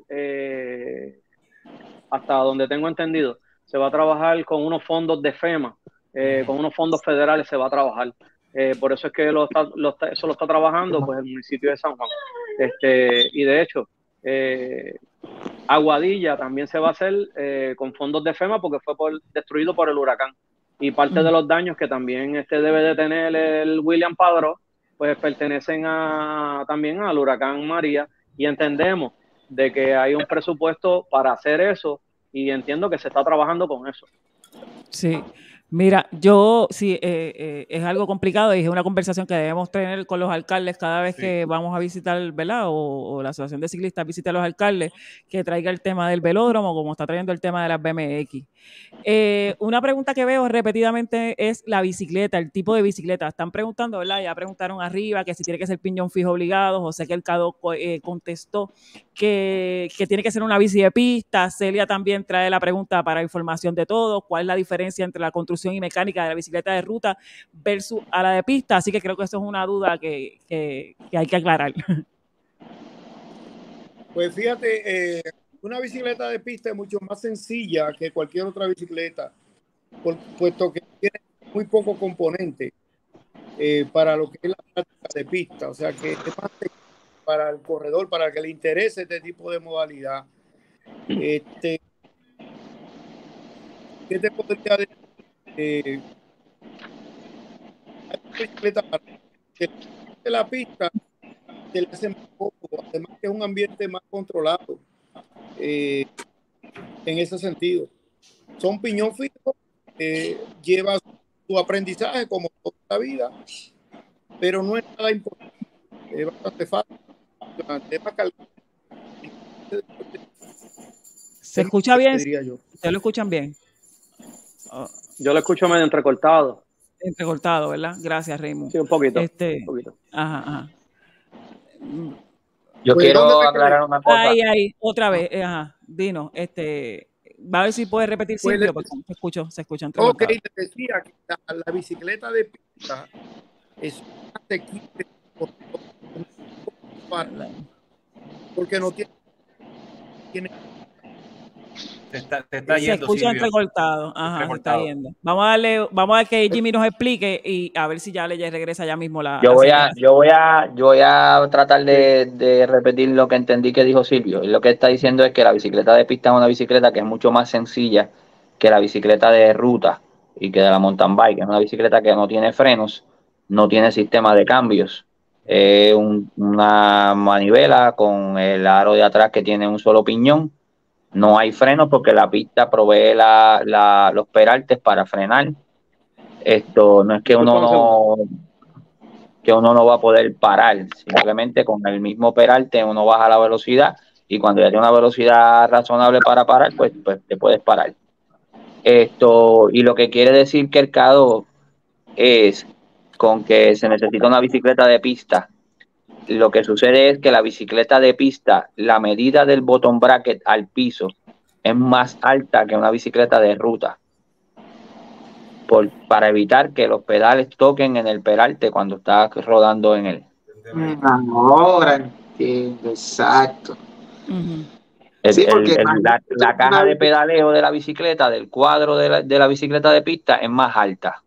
eh, hasta donde tengo entendido, se va a trabajar con unos fondos de FEMA, eh, con unos fondos federales se va a trabajar. Eh, por eso es que lo está, lo está, eso lo está trabajando pues, el municipio de San Juan. Este, y de hecho, eh, Aguadilla también se va a hacer eh, con fondos de FEMA porque fue por, destruido por el huracán. Y parte mm. de los daños que también este debe de tener el William Padro, pues pertenecen a, también al huracán María. Y entendemos de que hay un presupuesto para hacer eso y entiendo que se está trabajando con eso. Sí. Mira, yo sí, eh, eh, es algo complicado y es una conversación que debemos tener con los alcaldes cada vez sí. que vamos a visitar, ¿verdad? O, o la Asociación de Ciclistas visita a los alcaldes, que traiga el tema del velódromo, como está trayendo el tema de las B M X. Eh, una pregunta que veo repetidamente es la bicicleta, el tipo de bicicleta. Están preguntando, ¿verdad? Ya preguntaron arriba que si tiene que ser piñón fijo obligado. José Quelcado eh, contestó que, que tiene que ser una bici de pista. Celia también trae la pregunta para información de todos. ¿Cuál es la diferencia entre la construcción y mecánica de la bicicleta de ruta versus a la de pista? Así que creo que eso es una duda que, que, que hay que aclarar. Pues fíjate, eh, una bicicleta de pista es mucho más sencilla que cualquier otra bicicleta, por, puesto que tiene muy poco componente eh, para lo que es la práctica de pista. O sea que es más para el corredor, para el que le interese este tipo de modalidad. Este, ¿qué te podría decir? Eh, hay una bicicleta para que la pista se le hace más cómodo, además que es un ambiente más controlado eh, en ese sentido. Son piñón fijo, eh, lleva su aprendizaje como toda la vida, pero no es nada importante, es bastante fácil. ¿Se escucha bien? ¿Ustedes lo escuchan bien? Oh. Yo lo escucho medio entrecortado. Entrecortado, ¿verdad? Gracias, Raymond. Sí, un poquito. Este, un poquito. Ajá, ajá. Yo pues, quiero aclarar una cosa. Ahí, ahí, otra vez. Ajá, dinos, este, va a ver si puedes repetir pues Silvio, porque se escuchó, se escucha entrecortado. Ok, te decía que la, la bicicleta de pista es asequible porque no tiene, tiene Te está, te está se yendo, escucha Silvio. entrecortado. Ajá, entrecortado. Se está yendo. Vamos a darle, vamos a ver que Jimmy nos explique y a ver si ya le regresa ya mismo la. Yo la voy a, yo voy a, yo voy a tratar de, de repetir lo que entendí que dijo Silvio. Y lo que está diciendo es que la bicicleta de pista es una bicicleta que es mucho más sencilla que la bicicleta de ruta y que de la mountain bike. Es una bicicleta que no tiene frenos, no tiene sistema de cambios eh, un, una manivela con el aro de atrás que tiene un solo piñón. No hay freno porque la pista provee la, la, los peraltes para frenar. Esto no es que uno no, que uno no va a poder parar, simplemente con el mismo peralte uno baja la velocidad y cuando ya tiene una velocidad razonable para parar, pues, pues te puedes parar. Esto, y lo que quiere decir Kercado es con que se necesita una bicicleta de pista. Lo que sucede es que la bicicleta de pista, la medida del bottom bracket al piso es más alta que una bicicleta de ruta. Por, para evitar que los pedales toquen en el peralte cuando está rodando en él. Ahora entiendo, exacto. Uh-huh. El, sí, porque el, el, la, la caja de pedaleo de la bicicleta, del cuadro de la, de la bicicleta de pista es más alta.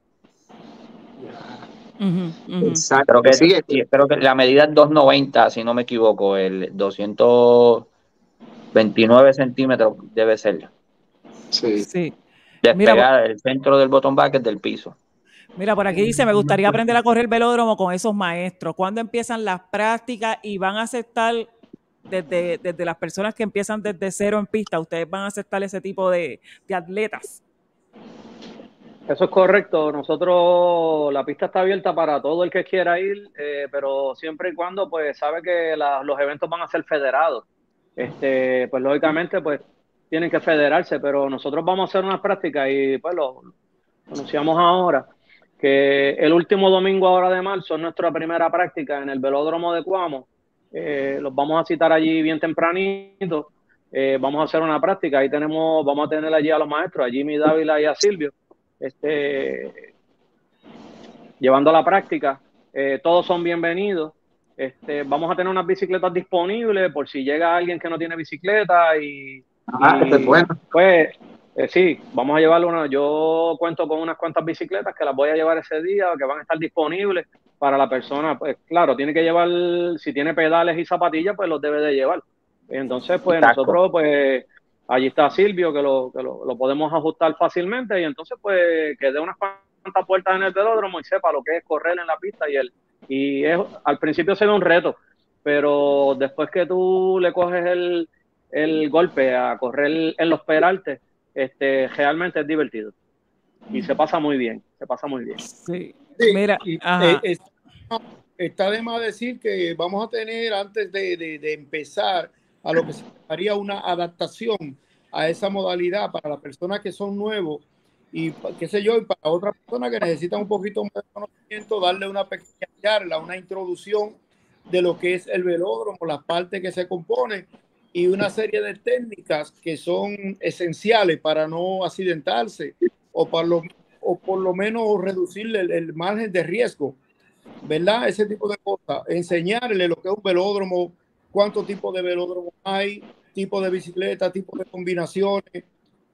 Uh-huh, uh-huh. Exacto. Creo que, Sí, sí, creo que la medida es dos noventa, si no me equivoco, el doscientos veintinueve centímetros debe ser. Sí. Sí. Despegar Mira, el centro del bottom bracket del piso. Mira, por aquí dice, me gustaría aprender a correr velódromo con esos maestros. ¿Cuándo empiezan las prácticas y van a aceptar desde, desde las personas que empiezan desde cero en pista? ¿Ustedes van a aceptar ese tipo de, de atletas? Eso es correcto. Nosotros, la pista está abierta para todo el que quiera ir, eh, pero siempre y cuando pues sabe que la, los eventos van a ser federados. Este, pues lógicamente pues tienen que federarse, pero nosotros vamos a hacer unas prácticas y pues lo anunciamos ahora, que el último domingo ahora de marzo es nuestra primera práctica en el velódromo de Cuamo. Eh, los vamos a citar allí bien tempranito, eh, vamos a hacer una práctica, ahí tenemos, vamos a tener allí a los maestros, a Jimmy Dávila y a Silvio, este, llevando la práctica. Eh, todos son bienvenidos. Este, vamos a tener unas bicicletas disponibles por si llega alguien que no tiene bicicleta y, ah, y es bueno. pues eh, sí, vamos a llevarle una, yo cuento con unas cuantas bicicletas que las voy a llevar ese día, que van a estar disponibles para la persona. Pues claro, tiene que llevar, si tiene pedales y zapatillas, pues los debe de llevar. Entonces, pues Exacto. nosotros, pues allí está Silvio, que, lo, que lo, lo podemos ajustar fácilmente, y entonces pues que dé unas cuantas puertas en el velódromo y sepa lo que es correr en la pista. Y, el, y es, al principio se ve un reto, pero después que tú le coges el, el golpe a correr en los peraltes, este, realmente es divertido. Y se pasa muy bien, se pasa muy bien. Sí, sí mira, y, eh, está, está de más decir que vamos a tener, antes de, de, de empezar, a lo que se llamaría una adaptación a esa modalidad para las personas que son nuevos y qué sé yo, y para otras personas que necesitan un poquito más de conocimiento, darle una pequeña charla, una introducción de lo que es el velódromo, las partes que se componen y una serie de técnicas que son esenciales para no accidentarse o, para lo, o por lo menos reducir el, el margen de riesgo, ¿verdad? Ese tipo de cosas, enseñarle lo que es un velódromo, cuántos tipos de velódromos hay, tipo de bicicleta, tipo de combinaciones,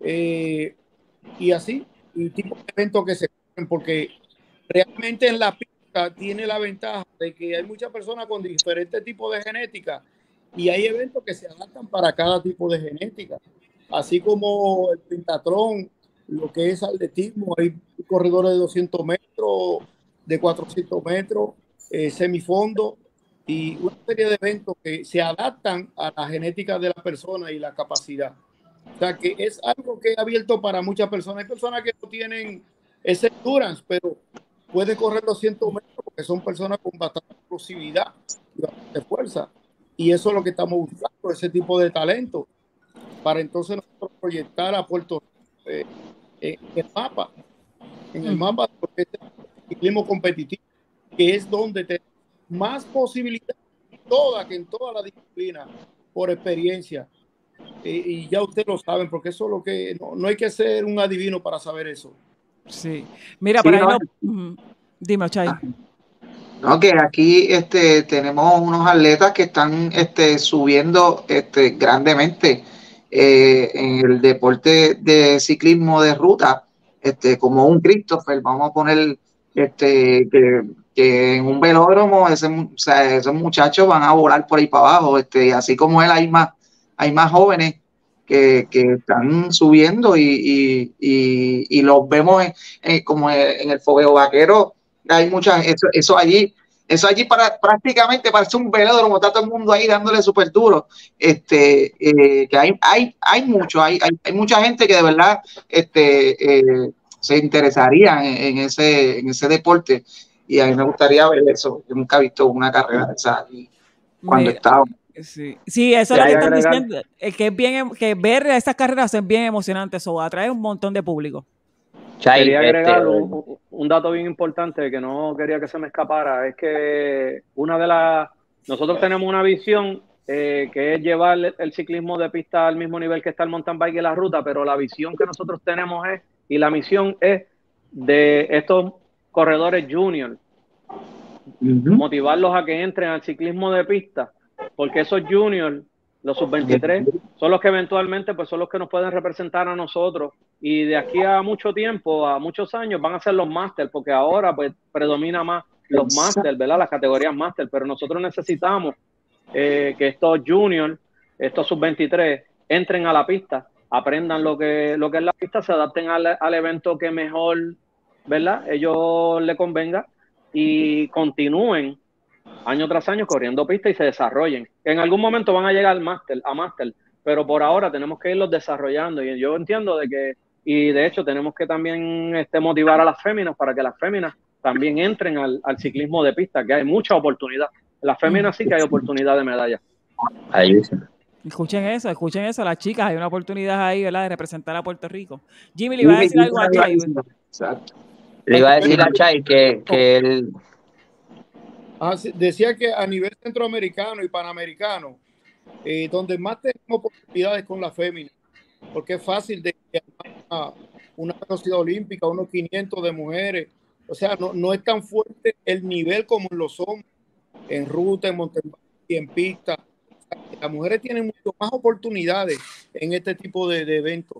eh, y así, y tipo de eventos que se hacen, porque realmente en la pista tiene la ventaja de que hay muchas personas con diferentes tipos de genética y hay eventos que se adaptan para cada tipo de genética, así como el pentatlón, lo que es atletismo, hay corredores de doscientos metros, de cuatrocientos metros, eh, semifondo, y una serie de eventos que se adaptan a la genética de la persona y la capacidad. O sea, que es algo que es abierto para muchas personas. Hay personas que no tienen ese endurance, pero pueden correr doscientos metros porque son personas con bastante explosividad y bastante fuerza. Y eso es lo que estamos buscando, ese tipo de talento, para entonces nosotros proyectar a Puerto Rico eh, eh, en el mapa, en el mapa de este ciclismo competitivo, que es donde te más posibilidades toda que en toda la disciplina por experiencia, eh, y ya ustedes lo saben, porque eso es lo que no, no hay que ser un adivino para saber eso. Sí, mira, sí, para no, ahí no, dime, Chay. No, que aquí este, tenemos unos atletas que están este, subiendo este, grandemente eh, en el deporte de ciclismo de ruta, este, como un Christopher, vamos a poner este, que, que en un velódromo ese, o sea, esos muchachos van a volar por ahí para abajo, este, así como él hay más, hay más jóvenes que, que están subiendo y, y, y, y los vemos en, en, como en el fogueo vaquero. Hay muchas, eso, eso allí eso allí para, prácticamente parece un velódromo, está todo el mundo ahí dándole súper duro. Este, eh, que hay, hay, hay mucho, hay, hay, hay mucha gente que de verdad este, eh, se interesaría en, en, ese, en ese deporte. Y a mí me gustaría ver eso. Yo nunca he visto una carrera de esa cuando Mira, estaba. sí, sí, eso Sí, es lo que hay que están agregar- diciendo, eh, que es bien, que ver esas carreras es bien emocionante, eso atrae un montón de público. Chay, Quería agregar este, un, un- un dato bien importante que no quería que se me escapara, es que una de las, nosotros tenemos una visión eh, que es llevar el, el ciclismo de pista al mismo nivel que está el mountain bike y la ruta, pero la visión que nosotros tenemos es, y la misión es de estos corredores junior, Uh-huh. motivarlos a que entren al ciclismo de pista, porque esos juniors, los sub veintitrés, son los que eventualmente pues son los que nos pueden representar a nosotros, y de aquí a mucho tiempo, a muchos años, van a ser los máster, porque ahora pues predomina más los máster, ¿verdad? Las categorías máster, pero nosotros necesitamos eh, que estos juniors, estos sub veintitrés, entren a la pista, aprendan lo que, lo que es la pista, se adapten al, al evento que mejor, ¿verdad? Ellos les convenga y continúen año tras año corriendo pista y se desarrollen. En algún momento van a llegar al máster, a máster, pero por ahora tenemos que irlos desarrollando, y yo entiendo de que, y de hecho tenemos que también este, motivar a las féminas para que las féminas también entren al, al ciclismo de pista, que hay mucha oportunidad. Las féminas sí que hay oportunidad de medalla. ahí dice. Escuchen eso, escuchen eso, las chicas, hay una oportunidad ahí, ¿verdad?, de representar a Puerto Rico. Jimmy, le iba a decir algo a Chay. Exacto. Le iba a decir a Chay que, que él, Ah, sí, decía que a nivel centroamericano y panamericano, eh, donde más tenemos oportunidades con la fémina, porque es fácil de que una, una velocidad olímpica, unos quinientos de mujeres, o sea, no, no es tan fuerte el nivel como en los hombres, en ruta, en mountain bike y en pista. O sea, las mujeres tienen mucho más oportunidades en este tipo de, de eventos.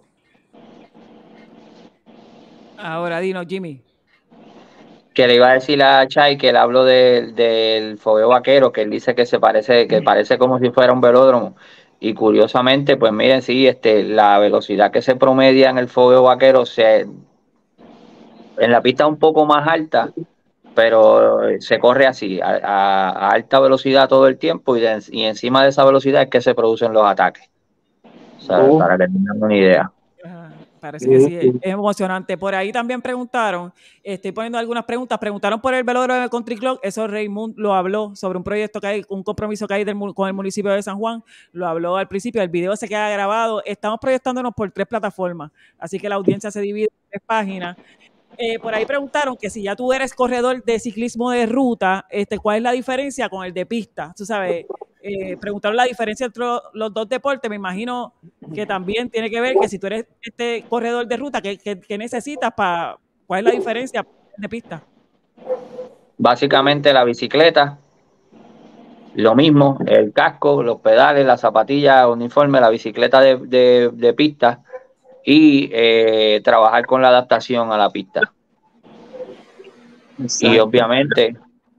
Ahora, dinos, Jimmy. que le iba a decir a Chay que él habló de- del fogueo vaquero, que él dice que se parece, que parece como si fuera un velódromo. Y curiosamente, pues miren, sí, este, la velocidad que se promedia en el fogueo vaquero se, en la pista un poco más alta, pero se corre así, a, a- a alta velocidad todo el tiempo, y, de- y encima de esa velocidad es que se producen los ataques. O sea, Oh. para que tengan una idea. Ajá, parece que sí, es, es emocionante. Por ahí también preguntaron, estoy poniendo algunas preguntas, preguntaron por el velódromo de Country Club, eso Raymond lo habló sobre un proyecto que hay, un compromiso que hay del, con el municipio de San Juan, lo habló al principio, el video se queda grabado, estamos proyectándonos por tres plataformas, así que la audiencia se divide en tres páginas. Eh, por ahí preguntaron que si ya tú eres corredor de ciclismo de ruta, este, ¿cuál es la diferencia con el de pista? Tú sabes, eh, preguntaron la diferencia entre los dos deportes, me imagino que también tiene que ver que si tú eres este corredor de ruta, ¿qué, qué, qué necesitas para, cuál es la diferencia de pista? Básicamente la bicicleta, lo mismo, el casco, los pedales, las zapatillas, uniforme, la bicicleta de, de, de pista, y eh, trabajar con la adaptación a la pista. Exacto. Y obviamente,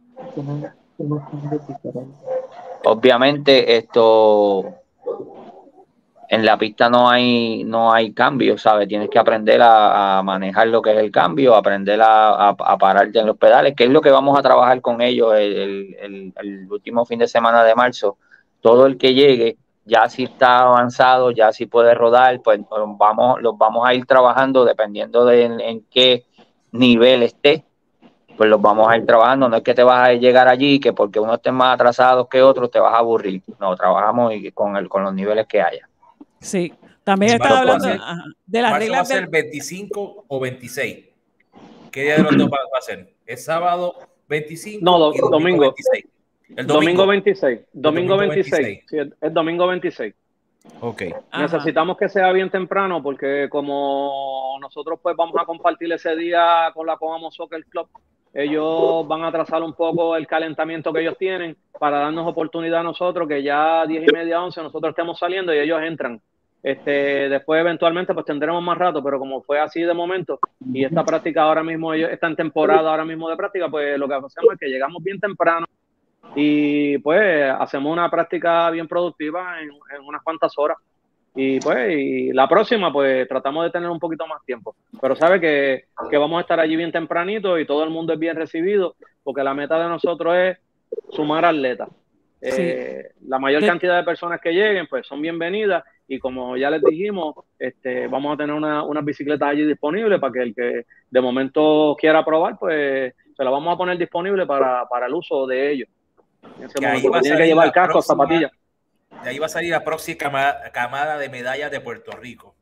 obviamente esto en la pista no hay no hay cambio, ¿sabes? Tienes que aprender a, a manejar lo que es el cambio, aprender a, a, a pararte en los pedales, que es lo que vamos a trabajar con ellos el, el, el último fin de semana de marzo. Todo el que llegue, ya si está avanzado, ya si puede rodar, pues vamos, los vamos a ir trabajando dependiendo de en, en qué nivel esté, pues los vamos a ir trabajando. No es que te vas a llegar allí, que porque uno esté más atrasado que otro te vas a aburrir. No, trabajamos con, el, con los niveles que haya. Sí, también Marzo están va a hablando ser- ajá, de las Marzo va a reglas ser del... veinticinco o veintiséis. ¿Qué día de los dos va va a ser? ¿Es sábado veinticinco No, do- y domingo, domingo. veintiséis? El Domingo domingo. veintiséis. Domingo domingo veintiséis. veintiséis. Sí, es- es domingo veintiséis. Ok. Ajá. Necesitamos que sea bien temprano porque como nosotros pues vamos a compartir ese día con la Coamo Soccer Club, ellos van a trazar un poco el calentamiento que ellos tienen para darnos oportunidad a nosotros que ya diez y media, once nosotros estemos saliendo y ellos entran. Este, después eventualmente pues tendremos más rato, pero como fue así de momento y esta práctica ahora mismo, ellos están en temporada ahora mismo de práctica, pues lo que hacemos es que llegamos bien temprano y pues hacemos una práctica bien productiva en, en unas cuantas horas. y pues y la próxima pues tratamos de tener un poquito más tiempo, pero sabe que, que vamos a estar allí bien tempranito y todo el mundo es bien recibido, porque la meta de nosotros es sumar atletas. Sí. Eh, la mayor De- cantidad de personas que lleguen pues son bienvenidas, y como ya les dijimos, este, vamos a tener una, unas bicicletas allí disponibles para que el que de momento quiera probar, pues se la vamos a poner disponible para, para el uso de ellos. En ese Que ahí momento va a tiene que salir llevar la casco, próxima- zapatillas. De ahí va a salir la próxima camada, camada de medallas de Puerto Rico.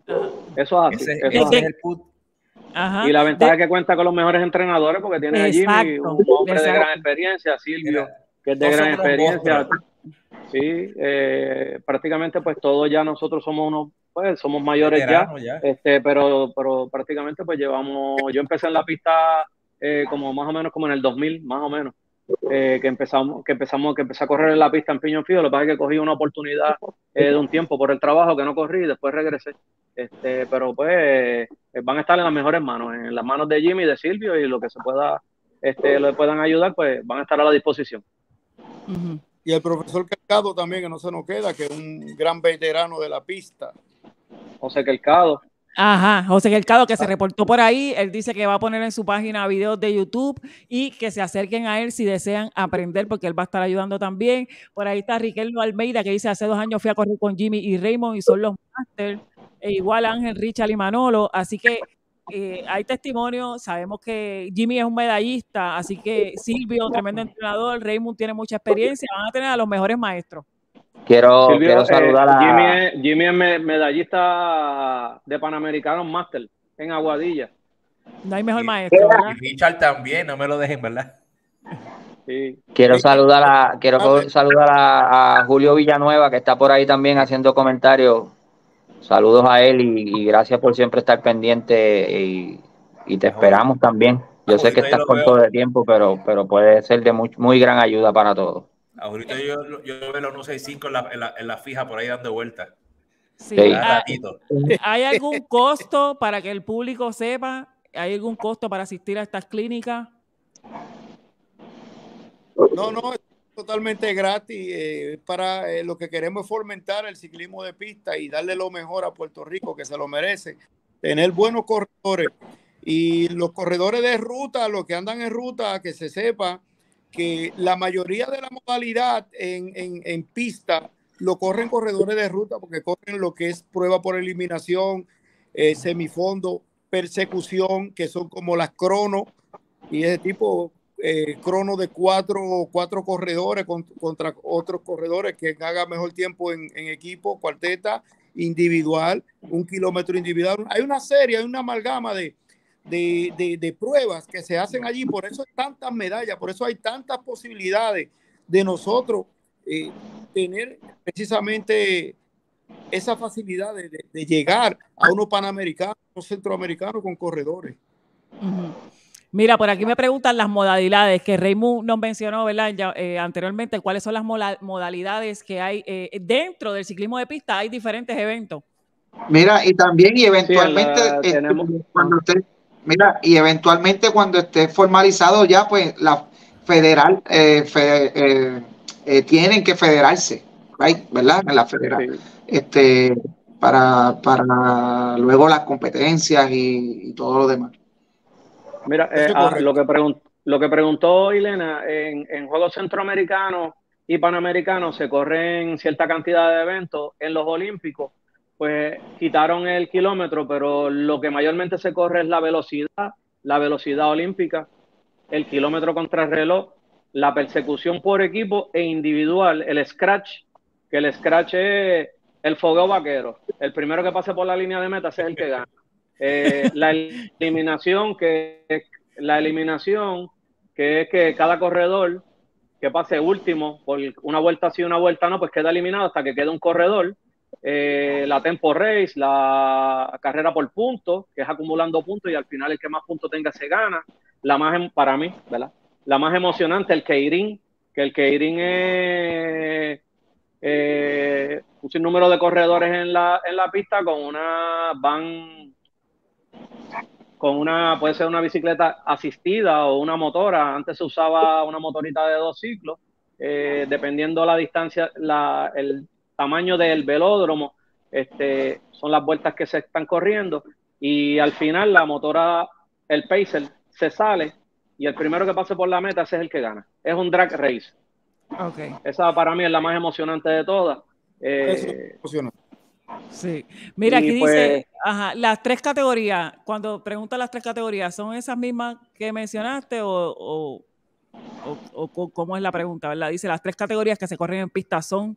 Eso es así. Ese, eso ese es así. es el punto. Ajá. Y la ventaja De- es que cuenta con los mejores entrenadores, porque tiene a Jimmy, Exacto, un hombre de exacto. gran experiencia, Silvio, Mira, que es de todos gran somos unos experiencia. monstruos. Sí, eh, prácticamente pues todos ya nosotros somos unos, pues somos mayores ya, Veteranos ya. este, pero, pero prácticamente pues llevamos, yo empecé en la pista eh, como más o menos como en el dos mil, más o menos, eh, que empezamos, que empezamos, que empecé a correr en la pista en Piñón Fijo. Lo que pasa es que cogí una oportunidad eh, de un tiempo por el trabajo que no corrí y después regresé. Este, pero pues eh, van a estar en las mejores manos, en las manos de Jimmy, de Silvio, y lo que se pueda, este, le puedan ayudar, pues van a estar a la disposición. Ujú. Y el profesor Calcado también, que no se nos queda, que es un gran veterano de la pista. José Quelcado. Ajá, José Quelcado, que se reportó por ahí, él dice que va a poner en su página videos de YouTube y que se acerquen a él si desean aprender, porque él va a estar ayudando también. Por ahí está Riquelme Almeida, que dice, hace dos años fui a correr con Jimmy y Raymond y son los máster, e igual Ángel, Richard y Manolo, así que eh, hay testimonio. Sabemos que Jimmy es un medallista, así que Silvio, tremendo entrenador, Raymond tiene mucha experiencia, van a tener a los mejores maestros. Quiero, Silvio, quiero saludar eh, a... Jimmy es, Jimmy es me- medallista de Panamericanos Master en Aguadilla. No hay mejor Y- maestro, ¿verdad? Y Richard también, no me lo dejen, ¿verdad? Sí. Quiero Sí. saludar a quiero co- saludar a, a Julio Villanueva, que está por ahí también haciendo comentarios. Saludos a él y, y gracias por siempre estar pendiente, y, y te esperamos también. Yo sé que Ahorita yo estás lo corto veo. de tiempo, pero, pero puede ser de muy, muy gran ayuda para todos. Ahorita yo, yo veo los uno sesenta y cinco en la, en, la, en la fija por ahí dando vueltas. Sí. Sí. Cada Ah, ratito. ¿hay algún costo para que el público sepa? ¿Hay algún costo para asistir a estas clínicas? No, no, es totalmente gratis. Eh, para eh, lo que queremos es fomentar el ciclismo de pista y darle lo mejor a Puerto Rico, que se lo merece. Tener buenos corredores. Y los corredores de ruta, los que andan en ruta, que se sepa que la mayoría de la modalidad en, en, en pista lo corren corredores de ruta, porque corren lo que es prueba por eliminación, eh, semifondo, persecución, que son como las crono y ese tipo. Eh, crono de cuatro, cuatro corredores con, contra otros corredores que hagan mejor tiempo en, en equipo, cuarteta, individual, un kilómetro individual. Hay una serie, hay una amalgama de, de, de, de pruebas que se hacen allí, por eso hay tantas medallas, por eso hay tantas posibilidades de nosotros eh, tener precisamente esa facilidad de, de, de llegar a unos panamericanos, unos centroamericanos con corredores. Uh-huh. Mira, por aquí me preguntan las modalidades que Raymond nos mencionó, ¿verdad? Ya, eh, anteriormente, ¿cuáles son las modalidades que hay eh, dentro del ciclismo de pista? Hay diferentes eventos. Mira, y también, y eventualmente, Sí, la, este, tenemos, cuando esté, mira, y eventualmente cuando esté formalizado ya, pues la federal, eh, fe, eh, eh, tienen que federarse, right? ¿Verdad? En la federal. sí. Este, para, para luego las competencias y, y todo lo demás. Mira, eh, ah, lo, que pregunt, lo que preguntó Ilena, en, en Juegos Centroamericanos y Panamericanos se corren cierta cantidad de eventos. En los Olímpicos, pues quitaron el kilómetro, pero lo que mayormente se corre es la velocidad, la velocidad olímpica, el kilómetro contrarreloj, la persecución por equipo e individual, el scratch, que el scratch es el fogueo vaquero. El primero que pase por la línea de meta ese es el que gana. Eh, la eliminación que es la eliminación que es que cada corredor que pase último por una vuelta sí una vuelta no, pues queda eliminado hasta que quede un corredor. Eh, la tempo race, la carrera por puntos, que es acumulando puntos y al final el que más puntos tenga se gana. La más, para mí, ¿verdad? La más emocionante, el Keirin, que el Keirin es eh, un sinnúmero de corredores en la, en la pista con una van con una, puede ser una bicicleta asistida o una motora. Antes se usaba una motorita de dos ciclos, eh, dependiendo la distancia, la, el tamaño del velódromo, este, son las vueltas que se están corriendo, y al final la motora, el pacer, se sale, y el primero que pase por la meta, ese es el que gana. Es un drag race. Okay. Esa para mí es la más emocionante de todas. Eh, sí. Mira, aquí pues, dice, ajá, las tres categorías, cuando preguntan las tres categorías, ¿son esas mismas que mencionaste o, o, o, o cómo es la pregunta, verdad? Dice, las tres categorías que se corren en pista son...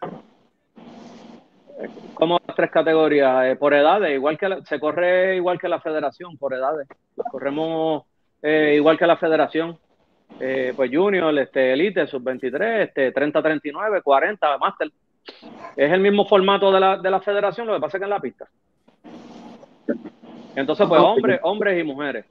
Como las tres categorías, eh, por edades, igual que la, se corre igual que la federación, por edades. Corremos eh, igual que la federación. Eh, pues Junior, este, Elite, sub veintitrés, este, treinta treinta y nueve, cuarenta, Master. Es el mismo formato de la, de la federación, lo que pasa es que en la pista. Entonces, pues hombres, hombres y mujeres.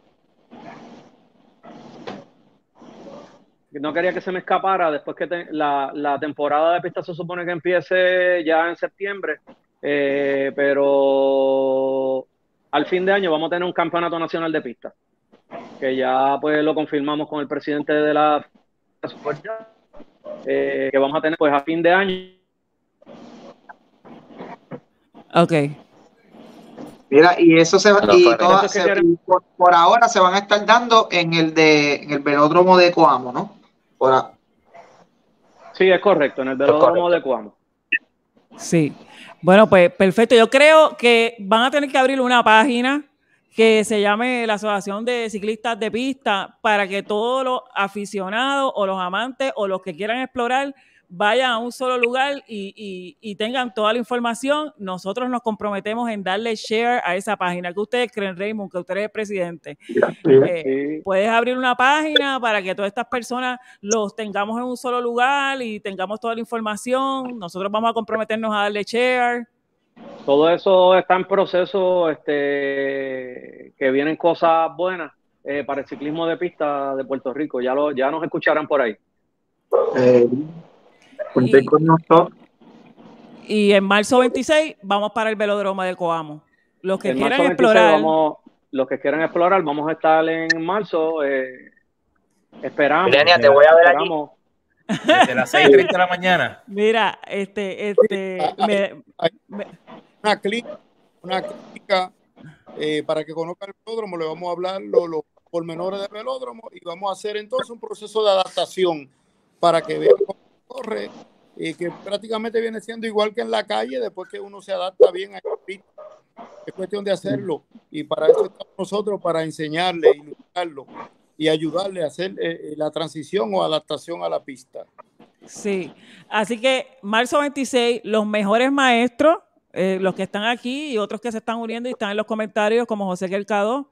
No quería que se me escapara después que te, la, la temporada de pista se supone que empiece ya en septiembre, eh, pero al fin de año vamos a tener un campeonato nacional de pista, que ya pues lo confirmamos con el presidente de la eh, que vamos a tener pues a fin de año. Ok. Mira, y eso se va, No, y pues, todas, se, y por, por ahora se van a estar dando en el de en el velódromo de Coamo, ¿no? Por a... Sí, es correcto, en el velódromo de Coamo. Sí. Bueno, pues perfecto. Yo creo que van a tener que abrir una página que se llame la Asociación de Ciclistas de Pista para que todos los aficionados o los amantes o los que quieran explorar vayan a un solo lugar y, y, y tengan toda la información. Nosotros nos comprometemos en darle share a esa página. ¿Qué ustedes creen, Raymond? Que usted es el presidente. Eh, sí. Puedes abrir una página para que todas estas personas los tengamos en un solo lugar y tengamos toda la información. Nosotros vamos a comprometernos a darle share. Todo eso está en proceso, este, que vienen cosas buenas eh, para el ciclismo de pista de Puerto Rico. Ya, lo, ya nos escucharán por ahí. Eh, y, con nosotros. Y en marzo veintiséis vamos para el velódromo de Coamo. Los que en quieran marzo veintiséis explorar. Vamos, los que quieran explorar, vamos a estar en marzo. Eh, esperamos. Milenia, te voy a ver allí. Desde las seis y treinta de la mañana. Mira, este, este, hay, me, hay me, una clínica, una clínica eh, para que conozca el velódromo, le vamos a hablar los, los pormenores del velódromo y vamos a hacer entonces un proceso de adaptación para que vean cómo corre y que prácticamente viene siendo igual que en la calle después que uno se adapta bien a la pista. Es cuestión de hacerlo y para eso estamos nosotros, para enseñarle, ilustrarlo y ayudarle a hacer eh, la transición o adaptación a la pista. Sí, así que marzo veintiséis, los mejores maestros, eh, los que están aquí y otros que se están uniendo y están en los comentarios, como José Quelcado,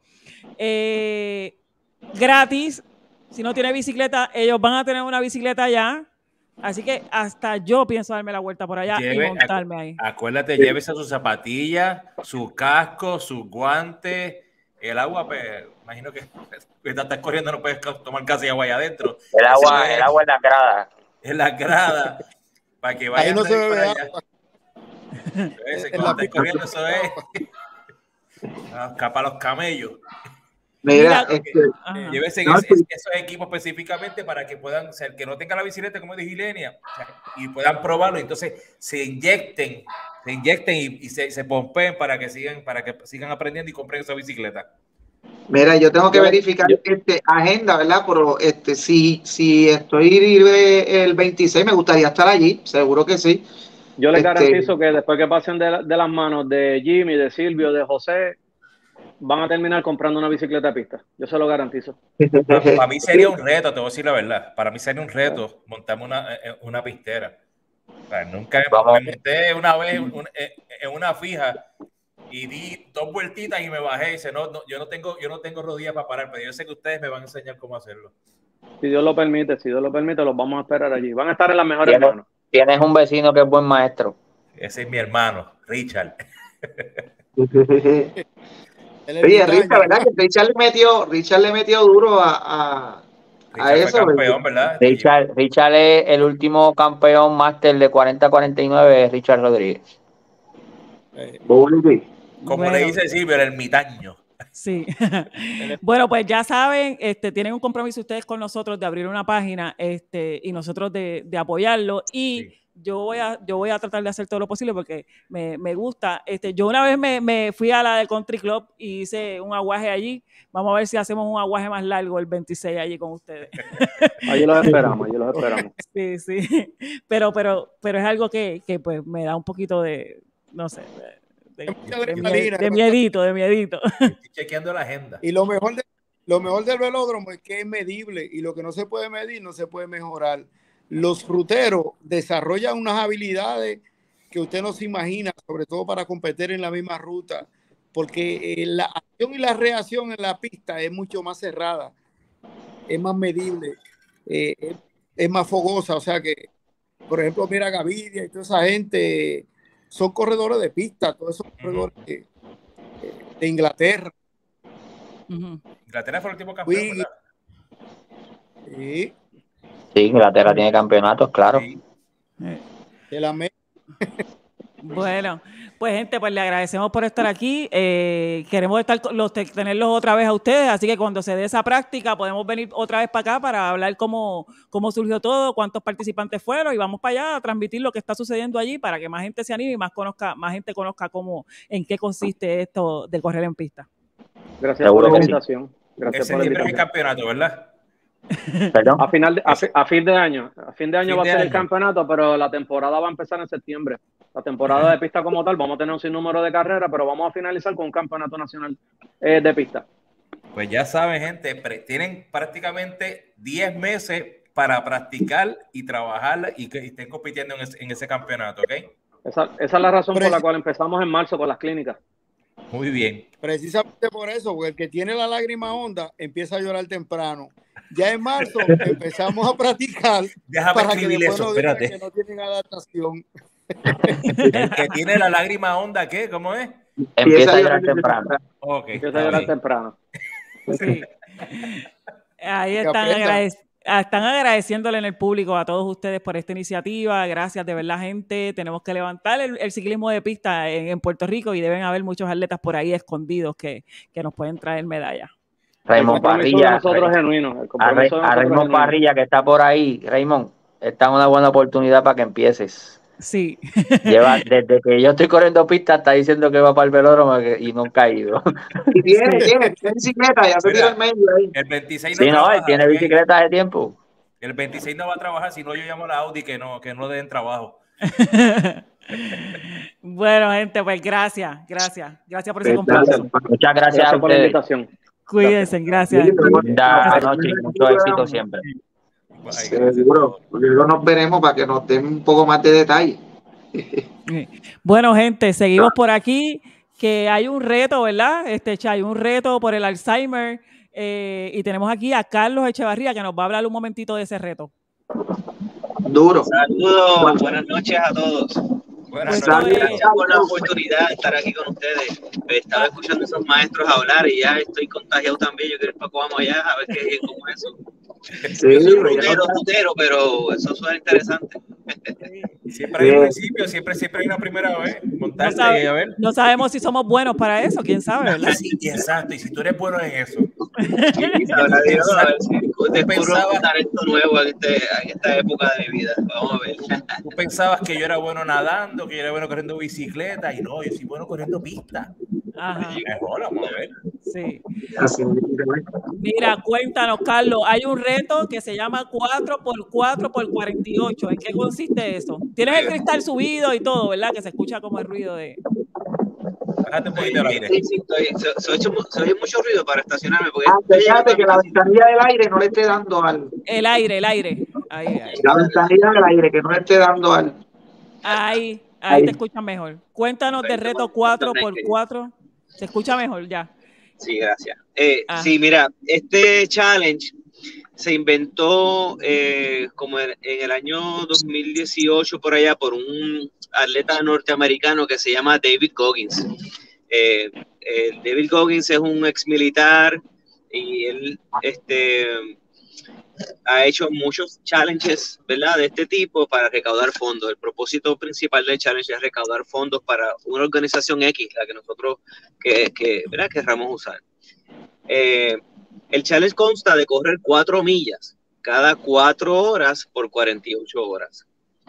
eh, gratis. Si no tiene bicicleta, ellos van a tener una bicicleta allá. Así que hasta yo pienso darme la vuelta por allá Lleve, y montarme ahí. Acuérdate, llévese sus zapatillas, su casco, sus guantes, el agua, pues, imagino que mientras estás corriendo no puedes tomar casi agua allá adentro. El agua, es, el agua en la grada. En la grada, para que vayan. Ahí no se bebe agua. Ese, cuando estés corriendo, eso es escapa los camellos. Mira, Mira este, eh, llévese no, esos, esos equipos específicamente para que puedan, o sea, el que no tenga la bicicleta, como dijo Ilenia, o sea, y puedan probarlo, entonces se inyecten, se inyecten y, y se, se pompeen para que sigan, para que sigan aprendiendo y compren esa bicicleta. Mira, yo tengo que yo, verificar yo, este, agenda, ¿verdad? Pero este, si, si estoy el veintiséis, me gustaría estar allí, seguro que sí. Yo les este, garantizo que después que pasen de, de las manos de Jimmy, de Silvio, de José, van a terminar comprando una bicicleta de pista. Yo se lo garantizo. Para, para mí sería un reto, te voy a decir la verdad. Para mí sería un reto montarme una, una pistera. O sea, nunca me, me monté una vez en una, en una fija y di dos vueltitas y me bajé y dice, no, no, yo no tengo, yo no tengo rodillas para parar, pero yo sé que ustedes me van a enseñar cómo hacerlo. Si Dios lo permite, si Dios lo permite, los vamos a esperar allí. Van a estar en las mejores ¿Tienes, manos. Tienes un vecino que es buen maestro. Ese es mi hermano, Richard. Oye, Richard, ¿verdad? Que Richard le metió, Richard le metió duro a, a, a eso. Campeón, ¿verdad? Richard, Richard es el último campeón máster de cuarenta a cuarenta y nueve, Richard Rodríguez. Como bueno. Le dice Silvio, el ermitaño. Sí. Bueno, pues ya saben, este, tienen un compromiso ustedes con nosotros de abrir una página este, y nosotros de, de apoyarlo. Y sí. yo, voy a, yo voy a tratar de hacer todo lo posible porque me, me gusta. Este, yo una vez me, me fui a la del Country Club y hice un aguaje allí. Vamos a ver si hacemos un aguaje más largo el veintiséis allí con ustedes. Allí los esperamos, allí los esperamos. Sí, sí. Pero, pero, pero es algo que, que pues me da un poquito de, no sé, de, De, de, de, de miedito, de miedito. Estoy chequeando la agenda. Y lo mejor, de, lo mejor del velódromo es que es medible y lo que no se puede medir no se puede mejorar. Los fruteros desarrollan unas habilidades que usted no se imagina, sobre todo para competir en la misma ruta, porque eh, la acción y la reacción en la pista es mucho más cerrada, es más medible, eh, es, es más fogosa. O sea que, por ejemplo, mira Gaviria y toda esa gente son corredores de pista, todos esos corredores uh-huh. de, de Inglaterra. Uh-huh. Inglaterra fue el último campeón, sí. ¿verdad? Sí. Sí, Inglaterra tiene campeonatos, claro. Sí. De la me- Bueno, pues gente, pues le agradecemos por estar aquí. Eh, queremos estar los, tenerlos otra vez a ustedes, así que cuando se dé esa práctica podemos venir otra vez para acá para hablar cómo, cómo surgió todo, cuántos participantes fueron y vamos para allá a transmitir lo que está sucediendo allí para que más gente se anime y más conozca, más gente conozca cómo, en qué consiste esto de correr en pista. Gracias Seguro por la invitación. Sí. Gracias Ese por la invitación. Es el campeonato, ¿verdad? A final de, a, a fin de año, a fin de año fin va a ser año. el campeonato, pero la temporada va a empezar en septiembre. La temporada de pista como tal, vamos a tener un sinnúmero de carreras, pero vamos a finalizar con un campeonato nacional eh, de pista. Pues ya saben, gente, tienen prácticamente diez meses para practicar y trabajar y que estén compitiendo en ese, en ese campeonato, ¿ok? Esa, esa es la razón Precis- por la cual empezamos en marzo con las clínicas. Muy bien. Precisamente por eso, porque el que tiene la lágrima honda empieza a llorar temprano. Ya en marzo empezamos a practicar Déjame para escribir que eso, no espérate. Que no tienen adaptación. El que tiene la lágrima honda, ¿qué? ¿Cómo es? Empieza a llorar temprano. Okay, empieza a llorar temprano. Sí. Ahí están, agradec- están agradeciéndole en el público a todos ustedes por esta iniciativa. Gracias, de verdad, gente. Tenemos que levantar el, el ciclismo de pista en, en Puerto Rico y deben haber muchos atletas por ahí escondidos que, que nos pueden traer medallas. Raymond Parrilla, nosotros genuino, a, Re, a Raymond Parrilla que está por ahí. Raymond, esta es una buena oportunidad para que empieces. Sí. Lleva, desde que yo estoy corriendo pista, está diciendo que va para el velódromo y nunca ha ido. Y tiene, tiene, tiene bicicleta, ya se tiró el medio ahí. El veintiséis no sí, no, trabaja, él tiene ¿okay? bicicleta de tiempo. El veintiséis no va a trabajar, si no yo llamo a la Audi que no, que no den trabajo. Bueno, gente, pues gracias, gracias. Gracias por ese compromiso. Muchas gracias, gracias a por la invitación. Cuídense, gracias. Linda noche y mucho éxito siempre. Seguro, luego nos veremos para que nos den un poco más de detalle. Bueno, gente, seguimos por aquí, que hay un reto, ¿verdad? Este, hay un reto por el Alzheimer eh, y tenemos aquí a Carlos Echevarría que nos va a hablar un momentito de ese reto. Duro. Saludos, buenas noches a todos. Buenas Pues noches. Gracias por la oportunidad de estar aquí con ustedes. Estaba escuchando a esos maestros hablar y ya estoy contagiado también. Yo quiero para vamos allá a ver qué es como eso. Sí, yo soy rutero, rutero, pero eso suena interesante. Siempre hay un principio, siempre, siempre hay una primera vez. No, sabe, a ver. No sabemos si somos buenos para eso, quién sabe, ¿verdad? Sí, exacto, y si tú eres bueno en eso. Sí, sabrá Dios, a ver si descubro un talento nuevo en, este, en esta época de mi vida. Vamos a ver. Tú pensabas que yo era bueno nadando, que yo era bueno corriendo bicicleta, y no, yo soy bueno corriendo pista. Ajá. Mejor, vamos a ver. Sí. Mira, cuéntanos, Carlos, hay un reto que se llama cuatro por cuatro por cuarenta y ocho. ¿En qué consiste eso? Tienes el cristal subido y todo, ¿verdad? Que se escucha como el ruido de... Bájate un poquito el aire. Sí, sí, estoy, se, se, oye, se oye mucho ruido para estacionarme. Porque ah, fíjate que la ventanilla del aire no le esté dando al... El aire, el aire. Ahí, ahí. La ventanilla del aire que no le esté dando al... Ahí, ahí, ahí. Te escuchas mejor. Cuéntanos del reto cuatro por cuatro. Se escucha mejor ya. Sí, gracias. Eh, sí, mira, este challenge se inventó eh, como en, en el año dos mil dieciocho por allá por un atleta norteamericano que se llama David Goggins. Eh, eh, David Goggins es un ex militar y él este, ha hecho muchos challenges, ¿verdad?, de este tipo para recaudar fondos. El propósito principal del challenge es recaudar fondos para una organización X, la que nosotros que, que, ¿verdad?, querramos usar. Eh, el challenge consta de correr cuatro millas cada cuatro horas por cuarenta y ocho horas.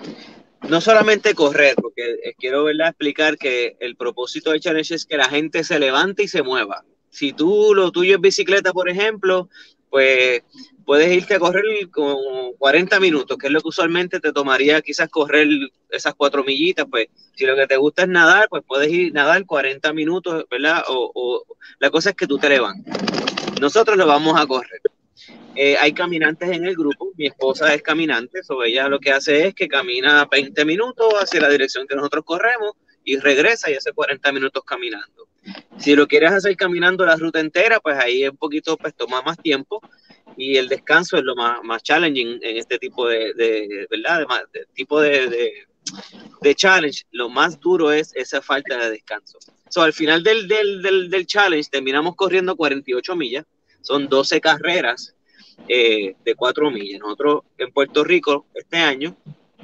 No solamente correr, porque quiero, ¿verdad?, explicar que el propósito del challenge es que la gente se levante y se mueva. Si tú lo tuyo es bicicleta, por ejemplo, pues puedes irte a correr como cuarenta minutos, que es lo que usualmente te tomaría quizás correr esas cuatro millitas. Pues si lo que te gusta es nadar, pues puedes ir a nadar cuarenta minutos, ¿verdad? O, o la cosa es que tú te levantes. Nosotros lo vamos a correr. Eh, hay caminantes en el grupo, mi esposa es caminante, so ella lo que hace es que camina veinte minutos hacia la dirección que nosotros corremos y regresa y hace cuarenta minutos caminando. Si lo quieres hacer caminando la ruta entera, pues ahí un poquito pues toma más tiempo y el descanso es lo más, más challenging en este tipo de, de ¿verdad? De, de tipo de, de, de challenge. Lo más duro es esa falta de descanso. So, al final del, del, del, del challenge terminamos corriendo cuarenta y ocho millas, son doce carreras eh, de cuatro millas. Nosotros en Puerto Rico este año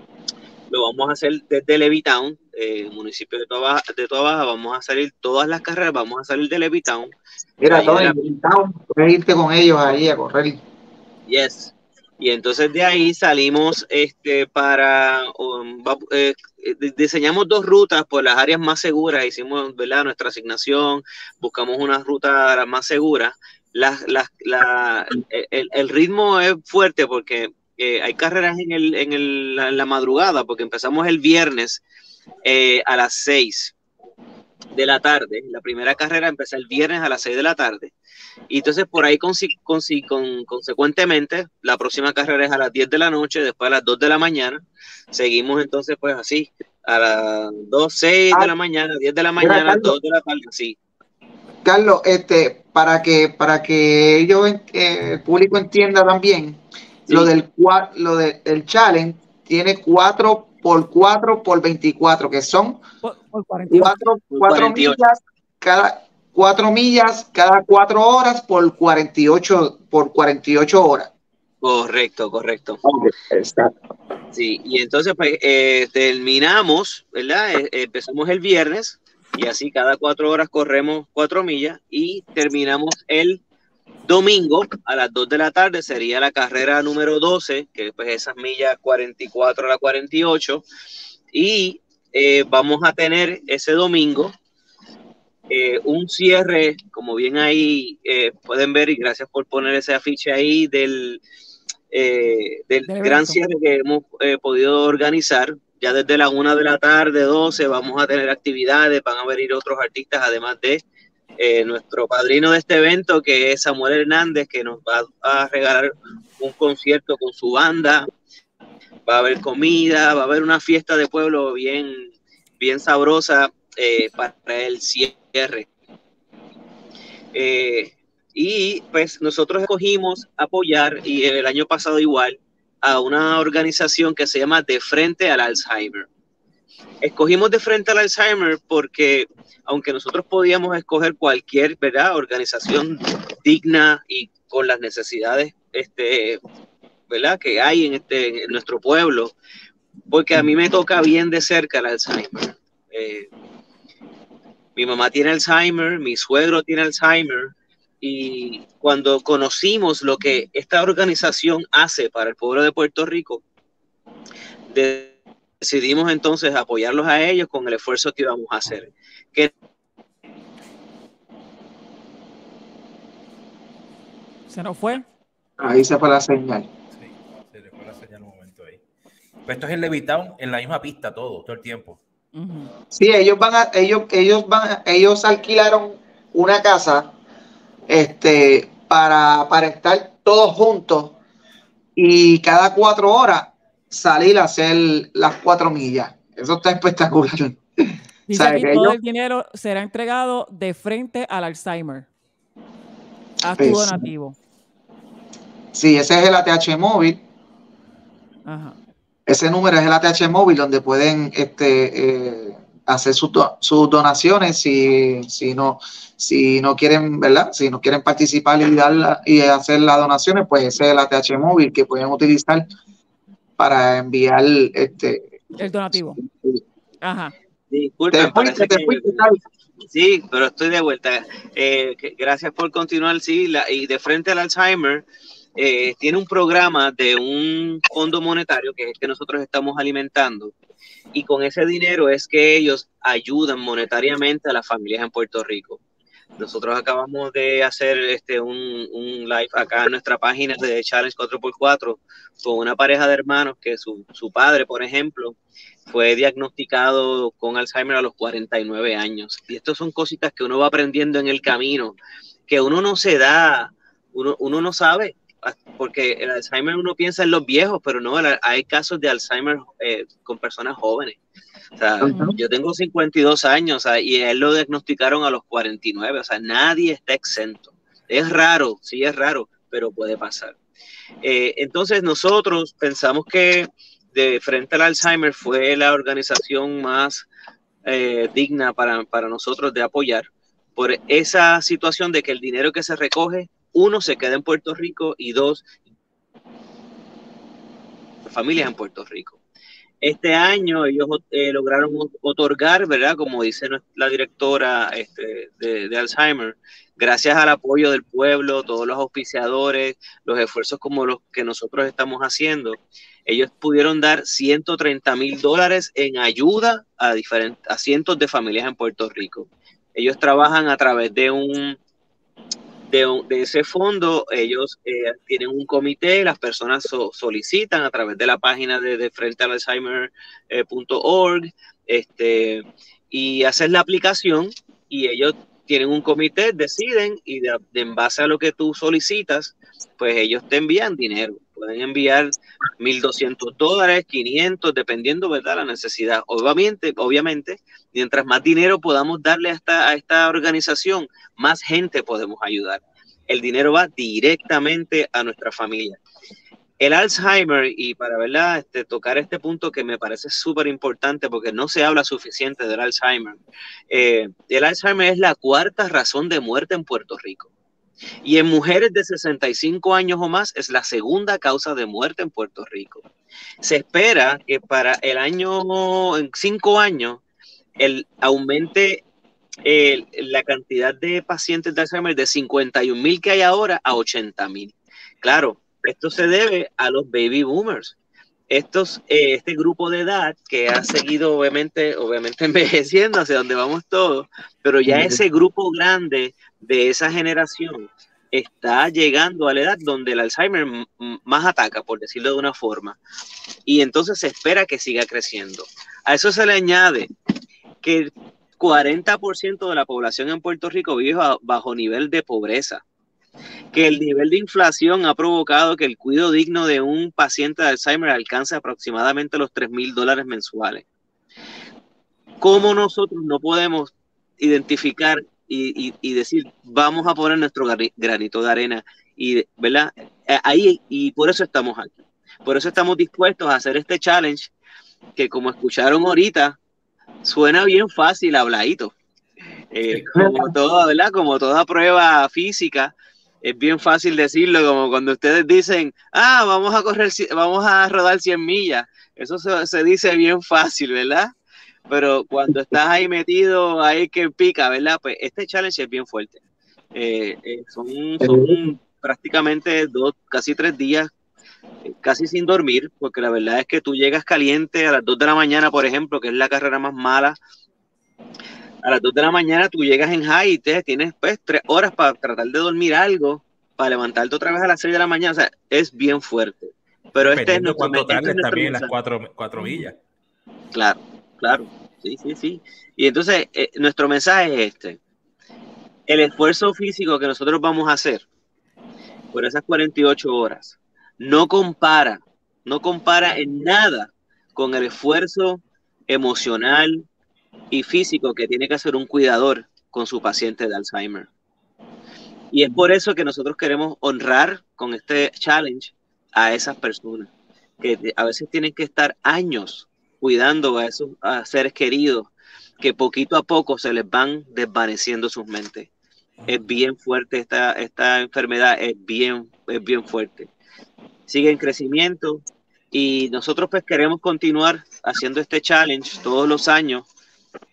lo vamos a hacer desde Levittown, eh, municipio de Toa Baja, de Toa Baja. Vamos a salir todas las carreras, vamos a salir de Levittown. Mira, Tony, Levittown, puedes irte con ellos ahí a correr. Yes. Y entonces de ahí salimos este, para, um, eh, diseñamos dos rutas por las áreas más seguras, hicimos, ¿verdad?, nuestra asignación, buscamos una ruta más segura. La, la, la, el, el ritmo es fuerte porque eh, hay carreras en, el, en, el, en la madrugada, porque empezamos el viernes eh, a las seis de la tarde. La primera carrera empezó el viernes a las seis de la tarde. Y entonces por ahí con, con, con, consecuentemente la próxima carrera es a las diez de la noche, después a las dos de la mañana. Seguimos entonces pues así, a las dos, seis de la mañana, diez de la mañana, Mira, dos de la tarde, así. Carlos, este, para que para que ellos, eh, el público entienda también, sí. lo del lo del el challenge tiene cuatro por cuatro por veinticuatro, que son por, por cuarenta y ocho. cuatro, cuatro millas cada cuatro millas cada cuatro horas por cuarenta y ocho por cuarenta y ocho horas. Correcto, correcto. Okay, exacto. Sí, y entonces pues eh, terminamos, ¿verdad? Eh, empezamos el viernes. Y así cada cuatro horas corremos cuatro millas y terminamos el domingo a las dos de la tarde. Sería la carrera número doce, que pues esas millas cuarenta y cuatro a la cuarenta y ocho. Y eh, vamos a tener ese domingo eh, un cierre, como bien ahí eh, pueden ver, y gracias por poner ese afiche ahí del, eh, del gran cierre que hemos eh, podido organizar. Ya desde la una de la tarde, doce, vamos a tener actividades, van a venir otros artistas, además de eh, nuestro padrino de este evento, que es Samuel Hernández, que nos va a regalar un concierto con su banda. Va a haber comida, va a haber una fiesta de pueblo bien, bien sabrosa eh, para el cierre. Eh, y pues nosotros escogimos apoyar, y el año pasado igual, a una organización que se llama De Frente al Alzheimer. Escogimos De Frente al Alzheimer porque, aunque nosotros podíamos escoger cualquier, ¿verdad?, organización digna y con las necesidades este, ¿verdad?, que hay en, este, en nuestro pueblo, porque a mí me toca bien de cerca el Alzheimer. Eh, mi mamá tiene Alzheimer, mi suegro tiene Alzheimer, y cuando conocimos lo que esta organización hace para el pueblo de Puerto Rico, de, decidimos entonces apoyarlos a ellos con el esfuerzo que íbamos a hacer. Que ¿Se nos fue? Ahí se fue la señal. Sí, se le fue la señal un momento ahí. Pues esto es en Levittown, en la misma pista todo, todo el tiempo. Uh-huh. Sí, ellos van a, ellos, ellos van, a, ellos alquilaron una casa este, para, para estar todos juntos y cada cuatro horas salir a hacer las cuatro millas. Eso está espectacular. Dice aquí todo ellos, el dinero será entregado de frente al Alzheimer. Haz tu donativo. Sí, ese es el A T H móvil. Ajá. Ese número es el A T H móvil donde pueden este, eh, hacer sus, do, sus donaciones si, si, no, si no quieren, ¿verdad? Si no quieren participar y, dar y hacer las donaciones, pues ese es el A T H móvil que pueden utilizar para enviar este el donativo. Ajá. Disculpen, parece que... Sí, pero estoy de vuelta. Eh, que, gracias por continuar. Sí, la, y de frente al Alzheimer, eh, tiene un programa de un fondo monetario que es el que nosotros estamos alimentando. Y con ese dinero es que ellos ayudan monetariamente a las familias en Puerto Rico. Nosotros acabamos de hacer este un, un live acá en nuestra página de Challenge cuatro por cuatro con una pareja de hermanos que su, su padre, por ejemplo, fue diagnosticado con Alzheimer a los cuarenta y nueve años. Y estas son cositas que uno va aprendiendo en el camino, que uno no se da, uno, uno no sabe, porque el Alzheimer uno piensa en los viejos, pero no, hay casos de Alzheimer eh, con personas jóvenes. O sea, uh-huh. Yo tengo cincuenta y dos años, o sea, y a él lo diagnosticaron a los cuarenta y nueve, o sea, nadie está exento. Es raro, sí es raro, pero puede pasar. Eh, entonces nosotros pensamos que de frente al Alzheimer fue la organización más eh, digna para, para nosotros de apoyar por esa situación de que el dinero que se recoge, uno, se queda en Puerto Rico y dos, familias en Puerto Rico. Este año ellos eh, lograron otorgar, ¿verdad? Como dice la directora este, de, de Alzheimer, gracias al apoyo del pueblo, todos los auspiciadores, los esfuerzos como los que nosotros estamos haciendo, ellos pudieron dar ciento treinta mil dólares en ayuda a, diferentes, a cientos de familias en Puerto Rico. Ellos trabajan a través de un De, de ese fondo, ellos eh, tienen un comité, las personas so, solicitan a través de la página de, de frente al Alzheimer punto org este, y hacen la aplicación y ellos tienen un comité, deciden y de, de en base a lo que tú solicitas, pues ellos te envían dinero. Pueden enviar mil doscientos dólares, quinientos, dependiendo, ¿verdad?, la necesidad. Obviamente, obviamente, mientras más dinero podamos darle a esta, a esta organización, más gente podemos ayudar. El dinero va directamente a nuestra familia. El Alzheimer, y para ¿verdad? Este, tocar este punto que me parece súper importante porque no se habla suficiente del Alzheimer. Eh, el Alzheimer es la cuarta razón de muerte en Puerto Rico. Y en mujeres de sesenta y cinco años o más es la segunda causa de muerte en Puerto Rico. Se espera que para el año, en cinco años, el aumente eh, la cantidad de pacientes de Alzheimer de cincuenta y un mil que hay ahora a ochenta mil. Claro, esto se debe a los baby boomers. Estos, eh, este grupo de edad que ha seguido obviamente, obviamente envejeciendo hacia donde vamos todos, pero ya ese grupo grande de esa generación está llegando a la edad donde el Alzheimer más ataca, por decirlo de una forma, y entonces se espera que siga creciendo. A eso se le añade que el cuarenta por ciento de la población en Puerto Rico vive bajo nivel de pobreza, que el nivel de inflación ha provocado que el cuidado digno de un paciente de Alzheimer alcance aproximadamente los tres mil dólares mensuales. ¿Cómo nosotros no podemos identificar y, y, y decir, vamos a poner nuestro granito de arena? Y, ¿verdad? Ahí, y por eso estamos aquí. Por eso estamos dispuestos a hacer este challenge que, como escucharon ahorita, suena bien fácil, habladito. Eh, como todo, ¿verdad? Como toda prueba física, es bien fácil decirlo, como cuando ustedes dicen, ah, vamos a correr, vamos a rodar cien millas. Eso se, se dice bien fácil, ¿verdad? Pero cuando estás ahí metido, ahí que pica, ¿verdad? Pues este challenge es bien fuerte. Eh, eh, son, son prácticamente dos, casi tres días, eh, casi sin dormir, porque la verdad es que tú llegas caliente a las dos de la mañana, por ejemplo, que es la carrera más mala. A las dos de la mañana tú llegas en high y te tienes pues tres horas para tratar de dormir algo, para levantarte otra vez a las seis de la mañana. O sea, es bien fuerte. Pero este es nuestro, cuánto tardes este es también las cuatro, cuatro millas. Claro, claro. Sí, sí, sí. Y entonces eh, nuestro mensaje es este. El esfuerzo físico que nosotros vamos a hacer por esas cuarenta y ocho horas no compara, no compara en nada con el esfuerzo emocional y físico que tiene que hacer un cuidador con su paciente de Alzheimer. Y es por eso que nosotros queremos honrar con este challenge a esas personas que a veces tienen que estar años cuidando a esos a seres queridos que poquito a poco se les van desvaneciendo sus mentes. Es bien fuerte esta, esta enfermedad, es bien, es bien fuerte. Sigue en crecimiento y nosotros pues queremos continuar haciendo este challenge todos los años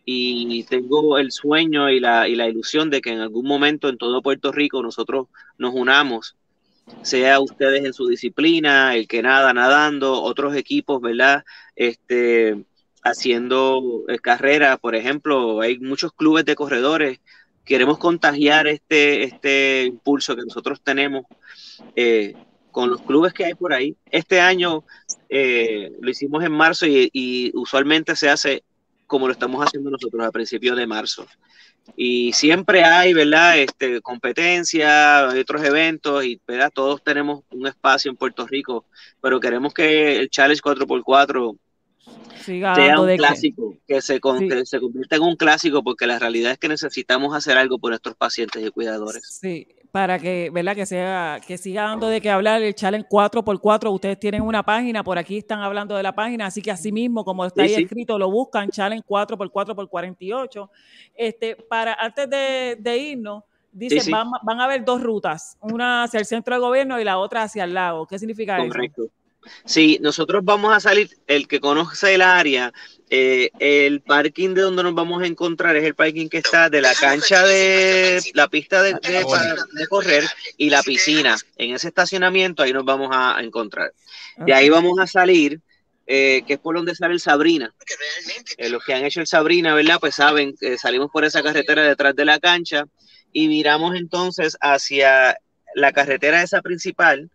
y tengo el sueño y la, y la ilusión de que en algún momento en todo Puerto Rico nosotros nos unamos, sea ustedes en su disciplina, el que nada, nadando, otros equipos, ¿verdad? Este, haciendo eh, carreras, por ejemplo, hay muchos clubes de corredores. Queremos contagiar este, este impulso que nosotros tenemos eh, con los clubes que hay por ahí. Este año eh, lo hicimos en marzo y, y usualmente se hace como lo estamos haciendo nosotros a principios de marzo. Y siempre hay, ¿verdad? Este, competencia, hay otros eventos y, ¿verdad? Todos tenemos un espacio en Puerto Rico, pero queremos que el Challenge cuatro por cuatro Siga sea un de clásico, que, que, se con, sí. que se convierta en un clásico, porque la realidad es que necesitamos hacer algo por nuestros pacientes y cuidadores. Sí, para que, ¿verdad? Que sea, que siga dando de qué hablar el Challenge cuatro por cuatro. Ustedes tienen una página, por aquí están hablando de la página, así que así mismo, como está Sí, ahí sí. escrito, lo buscan, Challenge cuatro por cuatro por cuarenta y ocho. Este, para, antes de, de irnos, dice, Sí, sí. van, van a haber dos rutas, una hacia el centro de gobierno y la otra hacia el lago. ¿Qué significa Correcto. eso? Sí, nosotros vamos a salir, el que conoce el área, eh, el parking de donde nos vamos a encontrar es el parking que está de la cancha de la pista de, de, para, de correr y la piscina. En ese estacionamiento ahí nos vamos a, a encontrar. De ahí vamos a salir, eh, que es por donde sale el Sabrina. Eh, los que han hecho el Sabrina, ¿verdad? Pues saben, eh, salimos por esa carretera detrás de la cancha y miramos entonces hacia la carretera esa principal.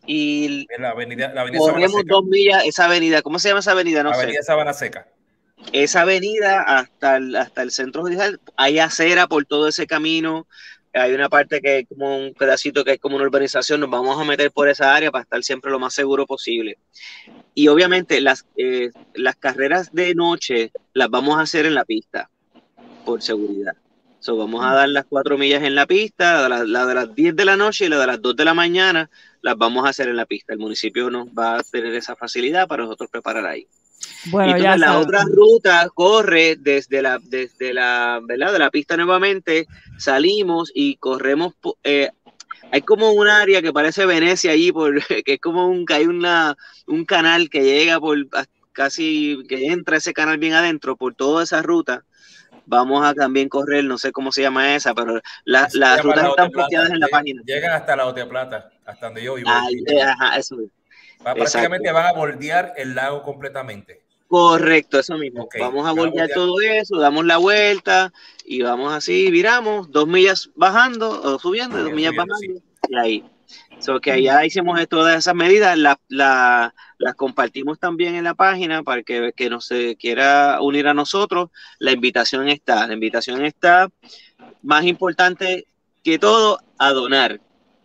Y la avenida, la avenida corremos dos millas, esa avenida, ¿cómo se llama esa avenida? No avenida sé. Sabana Seca. Esa avenida hasta el, hasta el centro judicial, hay acera por todo ese camino, hay una parte que es como un pedacito que es como una urbanización, nos vamos a meter por esa área para estar siempre lo más seguro posible. Y obviamente las, eh, las carreras de noche las vamos a hacer en la pista, por seguridad. So, vamos a dar las cuatro millas en la pista, la, la de las diez de la noche y la de las dos de la mañana las vamos a hacer en la pista. El municipio nos va a tener esa facilidad para nosotros preparar ahí. Bueno, y entonces ya la sabe. otra ruta corre desde la, desde la, ¿verdad? De la pista nuevamente, salimos y corremos, eh, hay como un área que parece Venecia allí, por, que es como un, que hay una, un canal que llega por casi, que entra ese canal bien adentro por toda esa ruta. Vamos a también correr, no sé cómo se llama esa, pero la, las rutas la están posteadas en la llegan, página. Llegan hasta la Ote Plata, hasta donde yo vivo. Ay, eh, ajá, eso. Va, prácticamente van a bordear el lago completamente. Correcto, eso mismo. Okay. Vamos a bordear todo eso, damos la vuelta y vamos así, viramos, dos millas bajando o subiendo, dos millas subiendo, bajando sí. Y ahí. So que allá hicimos todas esas medidas, la, la, las compartimos también en la página para que, que no se quiera unir a nosotros. La invitación está, la invitación está, más importante que todo, a donar.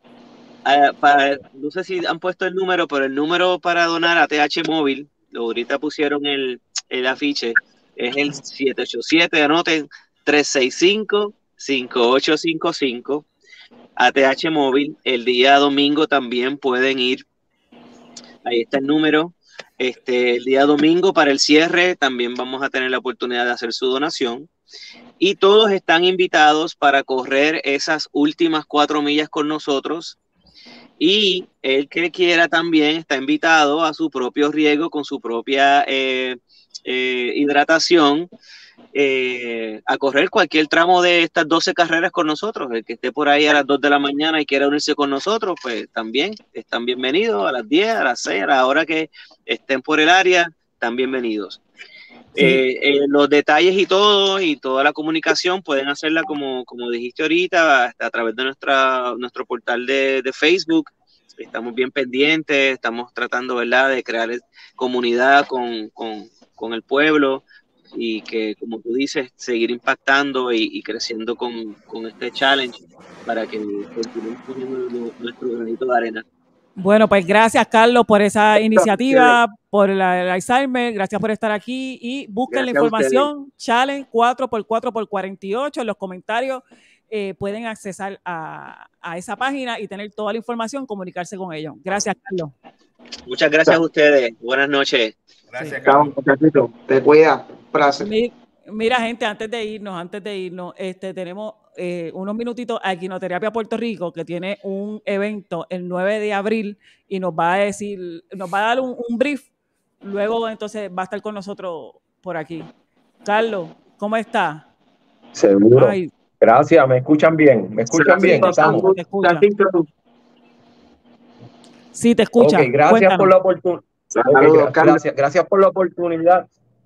Uh, para, no sé si han puesto el número, pero el número para donar a T H Móvil, ahorita pusieron el, el afiche, es el siete ocho siete, anoten, tres seis cinco, cinco ocho cinco cinco. A T H Móvil. El día domingo también pueden ir, ahí está el número. Este, el día domingo para el cierre también vamos a tener la oportunidad de hacer su donación y todos están invitados para correr esas últimas cuatro millas con nosotros, y el que quiera también está invitado a su propio riego con su propia eh, eh, hidratación. Eh, a correr cualquier tramo de estas doce carreras con nosotros. El que esté por ahí a las dos de la mañana y quiera unirse con nosotros, pues también están bienvenidos. A las diez, a las seis, a la hora que estén por el área, están bienvenidos. Sí. Eh, eh, los detalles y todo, y toda la comunicación pueden hacerla como, como dijiste ahorita, a, a través de nuestra, nuestro portal de, de Facebook. Estamos bien pendientes, estamos tratando, ¿verdad?, de crear comunidad con, con, con el pueblo, y que, como tú dices, seguir impactando y, y creciendo con, con este challenge para que continuemos poniendo nuestro granito de arena. Bueno, pues gracias, Carlos, por esa iniciativa, por la, el Alzheimer, gracias por estar aquí y busquen gracias la información, Challenge cuatro por cuatro por cuarenta y ocho, en los comentarios eh, pueden accesar a, a esa página y tener toda la información, comunicarse con ellos. Gracias, Carlos. Muchas gracias a ustedes, buenas noches. Gracias, sí. Carlos. Te cuida. Mira, mira, gente, antes de irnos, antes de irnos, este, tenemos eh, unos minutitos a Equinoterapia Puerto Rico, que tiene un evento el nueve de abril y nos va a decir, nos va a dar un, un brief, luego entonces va a estar con nosotros por aquí. Carlos, ¿Cómo está? Seguro. Ay. Gracias, me escuchan bien. ¿Me escuchan sí, bien? Estamos. Te escucha. Sí, te escucha. Ok, gracias Cuéntanos. por la oportunidad. Okay, gracias, gracias por la oportunidad.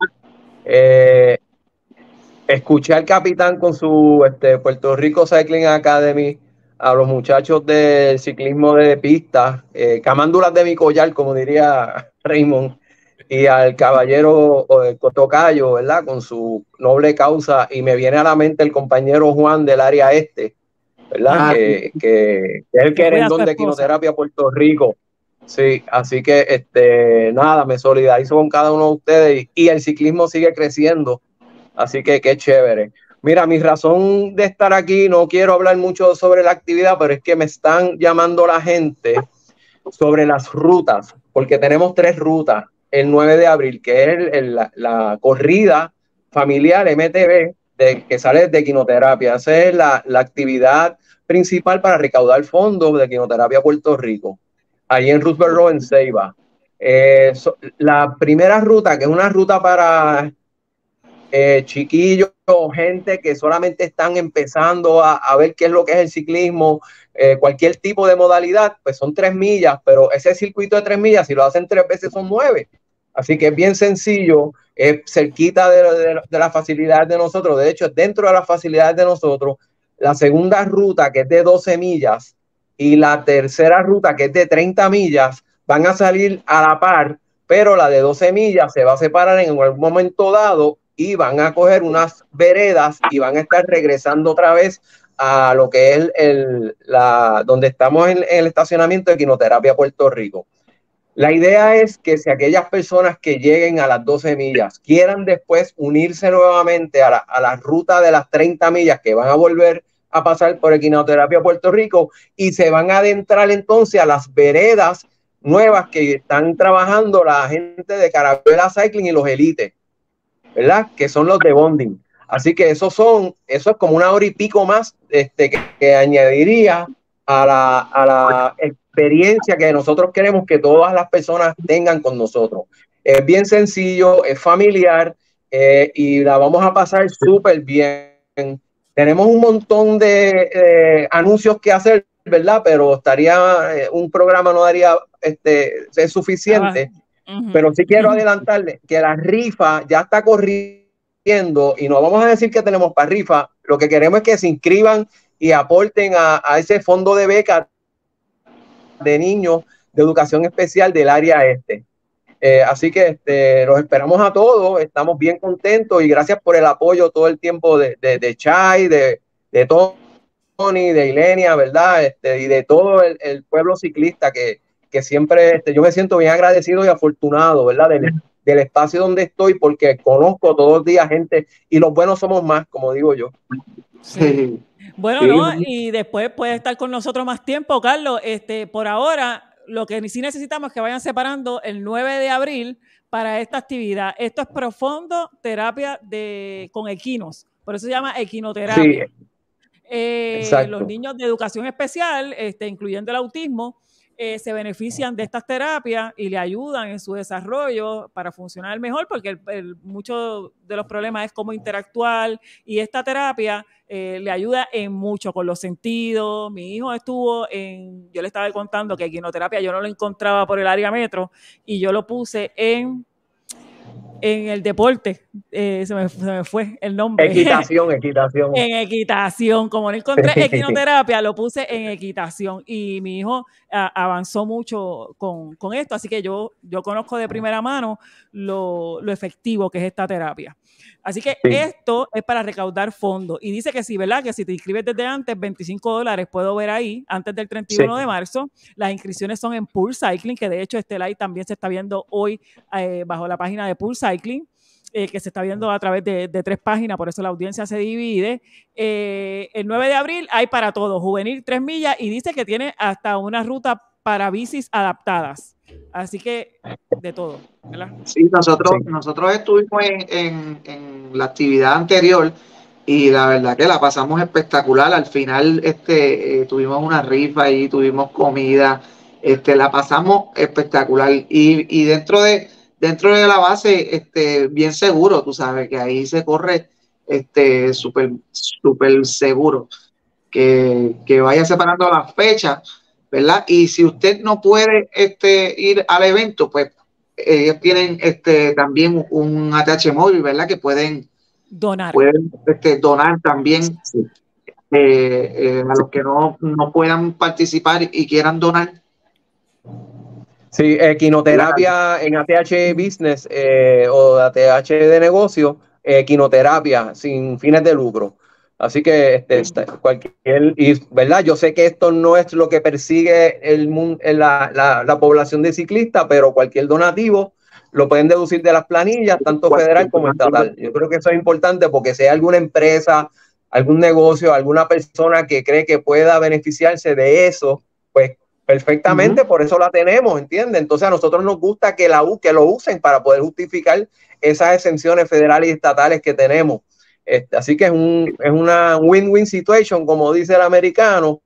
Eh, escuché al capitán con su este, Puerto Rico Cycling Academy, a los muchachos del ciclismo de pista, eh, camándulas de mi collar, como diría Raymond, y al caballero eh, Tocayo, ¿verdad? Con su noble causa, y me viene a la mente el compañero Juan del área este, ¿verdad? Ah, que, que, que es el querendón de Quinoterapia Puerto Rico. Sí, así que este, nada, me solidarizo con cada uno de ustedes y, y el ciclismo sigue creciendo, así que qué chévere. Mira, mi razón de estar aquí, no quiero hablar mucho sobre la actividad, pero es que me están llamando la gente sobre las rutas, porque tenemos tres rutas. El nueve de abril, que es el, el, la, la corrida familiar M T B, de, que sale de Quinoterapia. Esa es la, la actividad principal para recaudar fondos de Quinoterapia Puerto Rico, ahí en Roosevelt Road, en Ceiba. Eh, so, la primera ruta, que es una ruta para eh, chiquillos, gente que solamente están empezando a, a ver qué es lo que es el ciclismo, eh, cualquier tipo de modalidad, pues son tres millas, pero ese circuito de tres millas, si lo hacen tres veces, son nueve. Así que es bien sencillo, es cerquita de, de, de las facilidades de nosotros. De hecho, dentro de las facilidades de nosotros, la segunda ruta, que es de doce millas, y la tercera ruta, que es de treinta millas, van a salir a la par, pero la de doce millas se va a separar en algún momento dado y van a coger unas veredas y van a estar regresando otra vez a lo que es el, el, la, donde estamos en, en el estacionamiento de Quinoterapia Puerto Rico. La idea es que si aquellas personas que lleguen a las doce millas quieran después unirse nuevamente a la, a la ruta de las treinta millas, que van a volver a pasar por Quinoterapia Puerto Rico y se van a adentrar entonces a las veredas nuevas que están trabajando la gente de Carabela Cycling y los Elite, ¿verdad? Que son los de bonding. Así que esos son, eso es como una hora y pico más este, que, que añadiría a la, a la experiencia que nosotros queremos que todas las personas tengan con nosotros. Es bien sencillo, es familiar eh, y la vamos a pasar súper bien. Tenemos un montón de eh, anuncios que hacer, ¿verdad? Pero estaría, eh, un programa no daría, este, es suficiente. Ah, uh-huh. Pero sí quiero adelantarle que la rifa ya está corriendo y no vamos a decir que tenemos para rifa. Lo que queremos es que se inscriban y aporten a, a ese fondo de beca de niños de educación especial del área este. Eh, así que este, los esperamos a todos, estamos bien contentos y gracias por el apoyo todo el tiempo de, de, de Chay, de, de Tony, de Ilenia, ¿verdad? Este, y de todo el, el pueblo ciclista que, que siempre, este, yo me siento bien agradecido y afortunado, ¿verdad? Del, del espacio donde estoy porque conozco todos los días gente y los buenos somos más, como digo yo. Sí. Bueno, sí. ¿No? Y después puede estar con nosotros más tiempo, Carlos. Este, por ahora, lo que sí necesitamos es que vayan separando el nueve de abril para esta actividad. Esto es profundo terapia de, con equinos, por eso se llama equinoterapia. Sí. Eh, los niños de educación especial, este, incluyendo el autismo, eh, se benefician de estas terapias y le ayudan en su desarrollo para funcionar mejor, porque el, el, muchos de los problemas es cómo interactuar y esta terapia eh, le ayuda en mucho con los sentidos. Mi hijo estuvo en, yo le estaba contando que equinoterapia yo no lo encontraba por el área metro y yo lo puse en en el deporte, eh, se, me, se me fue el nombre. Equitación, equitación. En equitación, como no encontré equinoterapia, lo puse en equitación y mi hijo a, avanzó mucho con, con esto, así que yo, yo conozco de primera mano lo, lo efectivo que es esta terapia. Así que sí. Esto es para recaudar fondos y dice que sí, ¿verdad? Que si te inscribes desde antes, veinticinco dólares puedo ver ahí, antes del treinta y uno sí. de marzo. Las inscripciones son en Pool Cycling, que de hecho este live también se está viendo hoy eh, bajo la página de Pool Cycling, eh, que se está viendo a través de, de tres páginas, por eso la audiencia se divide. Eh, el nueve de abril hay para todo, juvenil tres millas y dice que tiene hasta una ruta para bicis adaptadas. Así que de todo, ¿verdad? Sí, nosotros, sí. nosotros estuvimos en, en, en la actividad anterior y la verdad que la pasamos espectacular. Al final este, eh, tuvimos una rifa y tuvimos comida, este, la pasamos espectacular y, y dentro de dentro de la base este, bien seguro, tú sabes que ahí se corre este, súper súper seguro. Que, que vaya separando las fechas, ¿verdad? Y si usted no puede este, ir al evento, pues ellos tienen este, también un A T H móvil, ¿verdad? Que pueden donar, pueden, este, donar también eh, eh, a los que no, no puedan participar y quieran donar. Sí, equinoterapia en A T H Business eh, o A T H de negocio, equinoterapia sin fines de lucro. Así que este, este, cualquier, y verdad, yo sé que esto no es lo que persigue el mundo, la, la, la población de ciclistas, pero cualquier donativo lo pueden deducir de las planillas, tanto federal como estatal. Yo creo que eso es importante porque si hay alguna empresa, algún negocio, alguna persona que cree que pueda beneficiarse de eso, pues perfectamente, uh-huh. Por eso la tenemos, ¿entiendes? Entonces a nosotros nos gusta que, la, que lo usen para poder justificar esas exenciones federales y estatales que tenemos. Este, así que es, un, es una win-win situation, como dice el americano,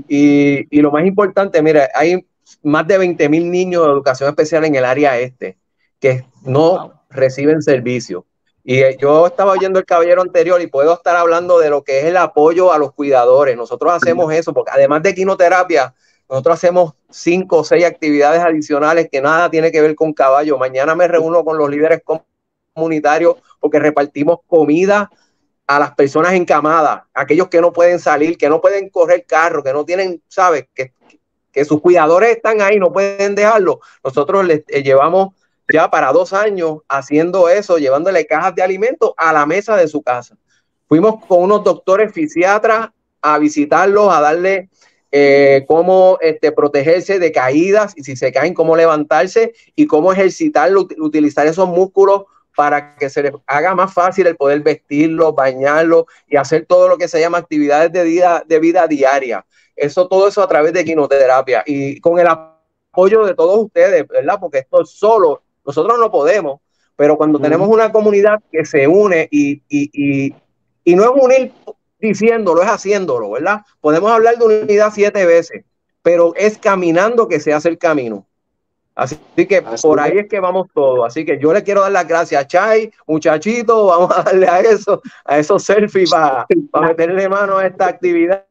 y, y lo más importante, mira, hay más de veinte mil niños de educación especial en el área este que no wow. reciben servicio. Y eh, yo estaba oyendo el caballero anterior y puedo estar hablando de lo que es el apoyo a los cuidadores. Nosotros hacemos eso, porque además de quinoterapia, nosotros hacemos cinco o seis actividades adicionales que nada tiene que ver con caballo. Mañana me reúno con los líderes comunitarios porque repartimos comida a las personas encamadas, aquellos que no pueden salir, que no pueden correr carro, que no tienen, ¿sabes? Que, que sus cuidadores están ahí, no pueden dejarlo. Nosotros les eh, llevamos ya para dos años haciendo eso, llevándole cajas de alimentos a la mesa de su casa. Fuimos con unos doctores fisiatras a visitarlos, a darle eh, cómo este, protegerse de caídas y si se caen, cómo levantarse y cómo ejercitarlo, utilizar esos músculos para que se les haga más fácil el poder vestirlos, bañarlos y hacer todo lo que se llama actividades de vida, de vida diaria. Eso, todo eso a través de quinoterapia y con el apoyo de todos ustedes, ¿verdad? Porque esto solo, nosotros no podemos, pero cuando uh-huh. tenemos una comunidad que se une y, y, y, y no es unir diciéndolo, es haciéndolo, ¿verdad? Podemos hablar de unidad siete veces, pero es caminando que se hace el camino. Así que Así por ahí es que vamos todos. Así que yo le quiero dar las gracias a Chay, muchachito, vamos a darle a eso, a esos selfies para pa meterle mano a esta actividad.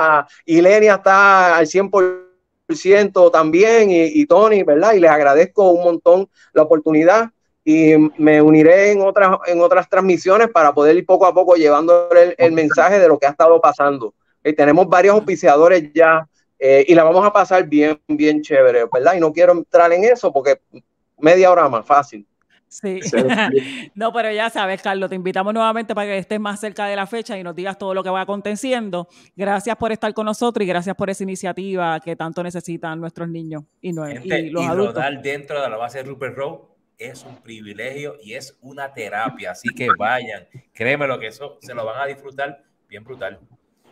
Y Lenia está al cien por ciento también y, y Tony, ¿verdad? Y les agradezco un montón la oportunidad y me uniré en otras, en otras transmisiones para poder ir poco a poco llevando el, el mensaje de lo que ha estado pasando. Y tenemos varios auspiciadores ya. Eh, y la vamos a pasar bien, bien chévere, ¿verdad? Y no quiero entrar en eso porque media hora más fácil. Sí, no, pero ya sabes, Carlos, te invitamos nuevamente para que estés más cerca de la fecha y nos digas todo lo que va aconteciendo. Gracias por estar con nosotros y gracias por esa iniciativa que tanto necesitan nuestros niños y, no, Gente, y los y adultos. Rodar dentro de la base de Rupert Road es un privilegio y es una terapia, así que vayan, créeme lo que eso se lo van a disfrutar bien brutal.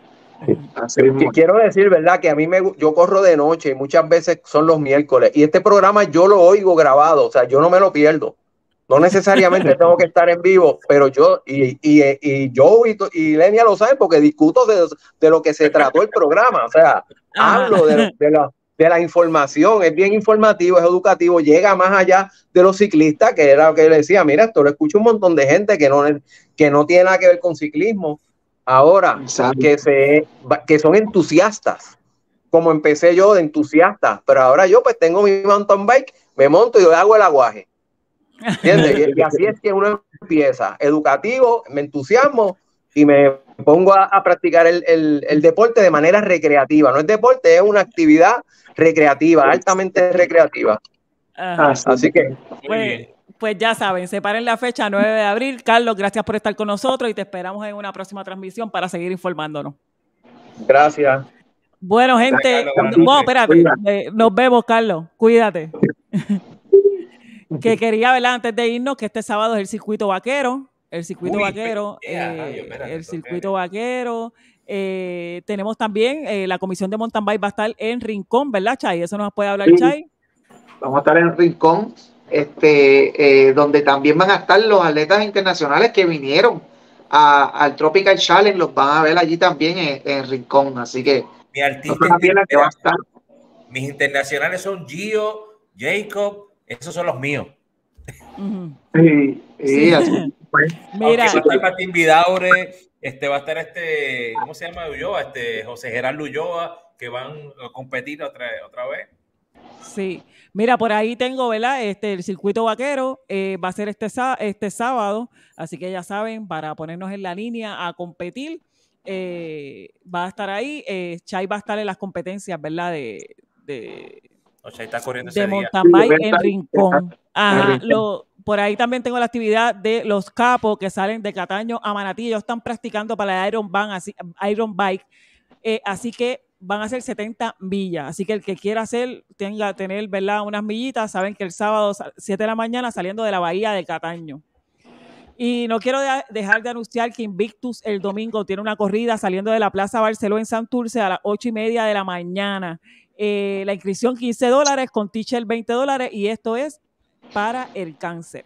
Que quiero decir, ¿verdad? Que a mí me yo corro de noche y muchas veces son los miércoles y este programa yo lo oigo grabado, o sea, yo no me lo pierdo. No necesariamente tengo que estar en vivo, pero yo y, y, y yo y, y Lenia lo saben porque discuto de, de lo que se trató el programa, o sea, hablo de, de, la, de la información, es bien informativo, es educativo, llega más allá de los ciclistas, que era lo que yo le decía, mira, esto lo escucha un montón de gente que no, que no tiene nada que ver con ciclismo. Ahora, que, se, que son entusiastas, como empecé yo de entusiasta, pero ahora yo pues tengo mi mountain bike, me monto y hago el aguaje. ¿Entiendes? Y, y así es que uno empieza, educativo, me entusiasmo y me pongo a, a practicar el, el, el deporte de manera recreativa. No es deporte, es una actividad recreativa, altamente recreativa. Ajá. Así que... Muy bien. Pues ya saben, separen la fecha nueve de abril. Carlos, gracias por estar con nosotros y te esperamos en una próxima transmisión para seguir informándonos. Gracias. Bueno, gente, no, espérate, eh, nos vemos, Carlos, cuídate. Que quería, ¿verdad? Antes de irnos, que este sábado es el circuito vaquero, el circuito Uy, vaquero, yeah, eh, Dios, espérate, el circuito okay. vaquero. Eh, tenemos también eh, la comisión de mountain bike va a estar en Rincón, ¿verdad, Chay? ¿Eso nos puede hablar, sí. Chay? Vamos a estar en Rincón. Este, eh, donde también van a estar los atletas internacionales que vinieron a, al Tropical Challenge, los van a ver allí también en, en Rincón, así que mi artista no que va a estar. Mis internacionales son Gio, Jacob, esos son los míos. Uh-huh. Sí, sí, así. Mira, va a estar Martín Vidaure, este, va a estar este, ¿cómo se llama Ulloa? Este, José Gerardo Ulloa, que van a competir otra, otra vez. Sí, mira, por ahí tengo, ¿verdad? Este, el circuito vaquero eh, va a ser este, este sábado, así que ya saben, para ponernos en la línea a competir, eh, va a estar ahí. Eh, Chay va a estar en las competencias, ¿verdad? De, de, o Chay está corriendo de ese mountain día. bike en Rincón. Ajá, lo, por ahí también tengo la actividad de los capos que salen de Cataño a Manatí. Ellos están practicando para el Iron, Van, así, Iron Bike, eh, así que van a hacer setenta millas, así que el que quiera hacer, tenga, tener, ¿verdad?, unas millitas, saben que el sábado, siete de la mañana, saliendo de la bahía de Cataño. Y no quiero de, dejar de anunciar que Invictus el domingo tiene una corrida saliendo de la Plaza Barceló en Santurce a las ocho y media de la mañana. Eh, la inscripción quince dólares, con teacher veinte dólares, y esto es para el cáncer.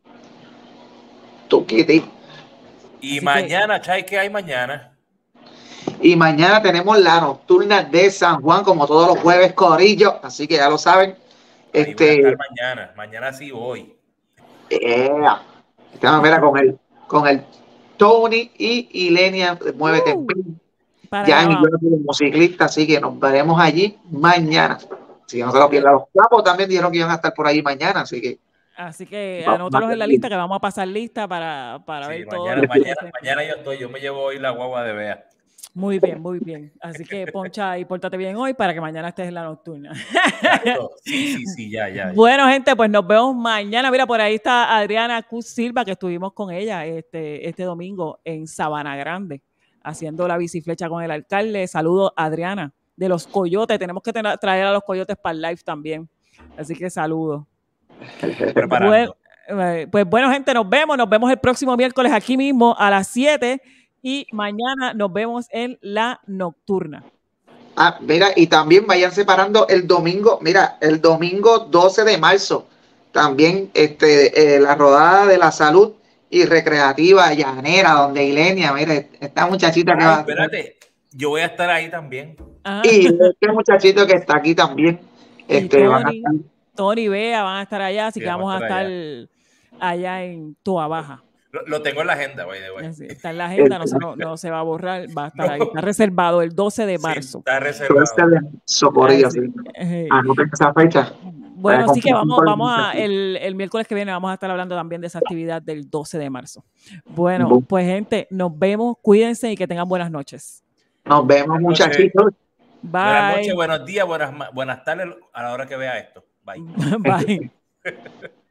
Tuquiti. Y Así mañana, que, Chay, ¿qué hay mañana? Y mañana tenemos la nocturna de San Juan, como todos los jueves, corillo, así que ya lo saben. Ahí este, voy a estar mañana, mañana sí voy. Yeah. Estamos, mira, con el, con el Tony y Ilenia, Muévete. Uh, ya en yo como ciclista, así que nos veremos allí mañana. Si no se lo pierdan, los capos también dijeron que iban a estar por ahí mañana, así que. Así que anótalos en la lista, que vamos a pasar lista para, para sí, ver mañana, todo. Mañana, mañana yo estoy, yo me llevo hoy la guagua de Bea. Muy bien, muy bien. Así que poncha y pórtate bien hoy para que mañana estés en la nocturna. Sí, sí, sí, ya, ya, ya. Bueno, gente, pues nos vemos mañana. Mira, por ahí está Adriana Cus Silva, que estuvimos con ella este, este domingo en Sabana Grande, haciendo la biciflecha con el alcalde. Saludos, Adriana, de los Coyotes. Tenemos que tener, traer a los Coyotes para el live también. Así que saludos. Preparando. Bueno, pues bueno, gente, nos vemos. Nos vemos el próximo miércoles aquí mismo a las siete. Y mañana nos vemos en la nocturna. Ah, mira, y también vayan separando el domingo, mira, el domingo doce de marzo, también este, eh, la rodada de la salud y recreativa llanera, donde Ilenia, mira, esta muchachita Ay, que va. Espérate, yo voy a estar ahí también. Ajá. Y este muchachito que está aquí también. Este, Tony, van a estar... Tony y Bea van a estar allá, así sí, que vamos a estar, a estar allá. allá en Toa Baja. Lo, lo tengo en la agenda, by the way. Sí, está en la agenda, no se, no, no se va a borrar, va a estar no. ahí. Está reservado el doce de marzo. Sí, está reservado. Socorrido, sí. Sí. Anoten esa fecha. Bueno, así que vamos, vamos a, el, el miércoles que viene vamos a estar hablando también de esa actividad del doce de marzo. Bueno, pues gente, nos vemos, cuídense y que tengan buenas noches. Nos vemos, muchachitos. Bye. Buenas noches, buenos días, buenas, buenas tardes a la hora que vea esto. Bye. Bye.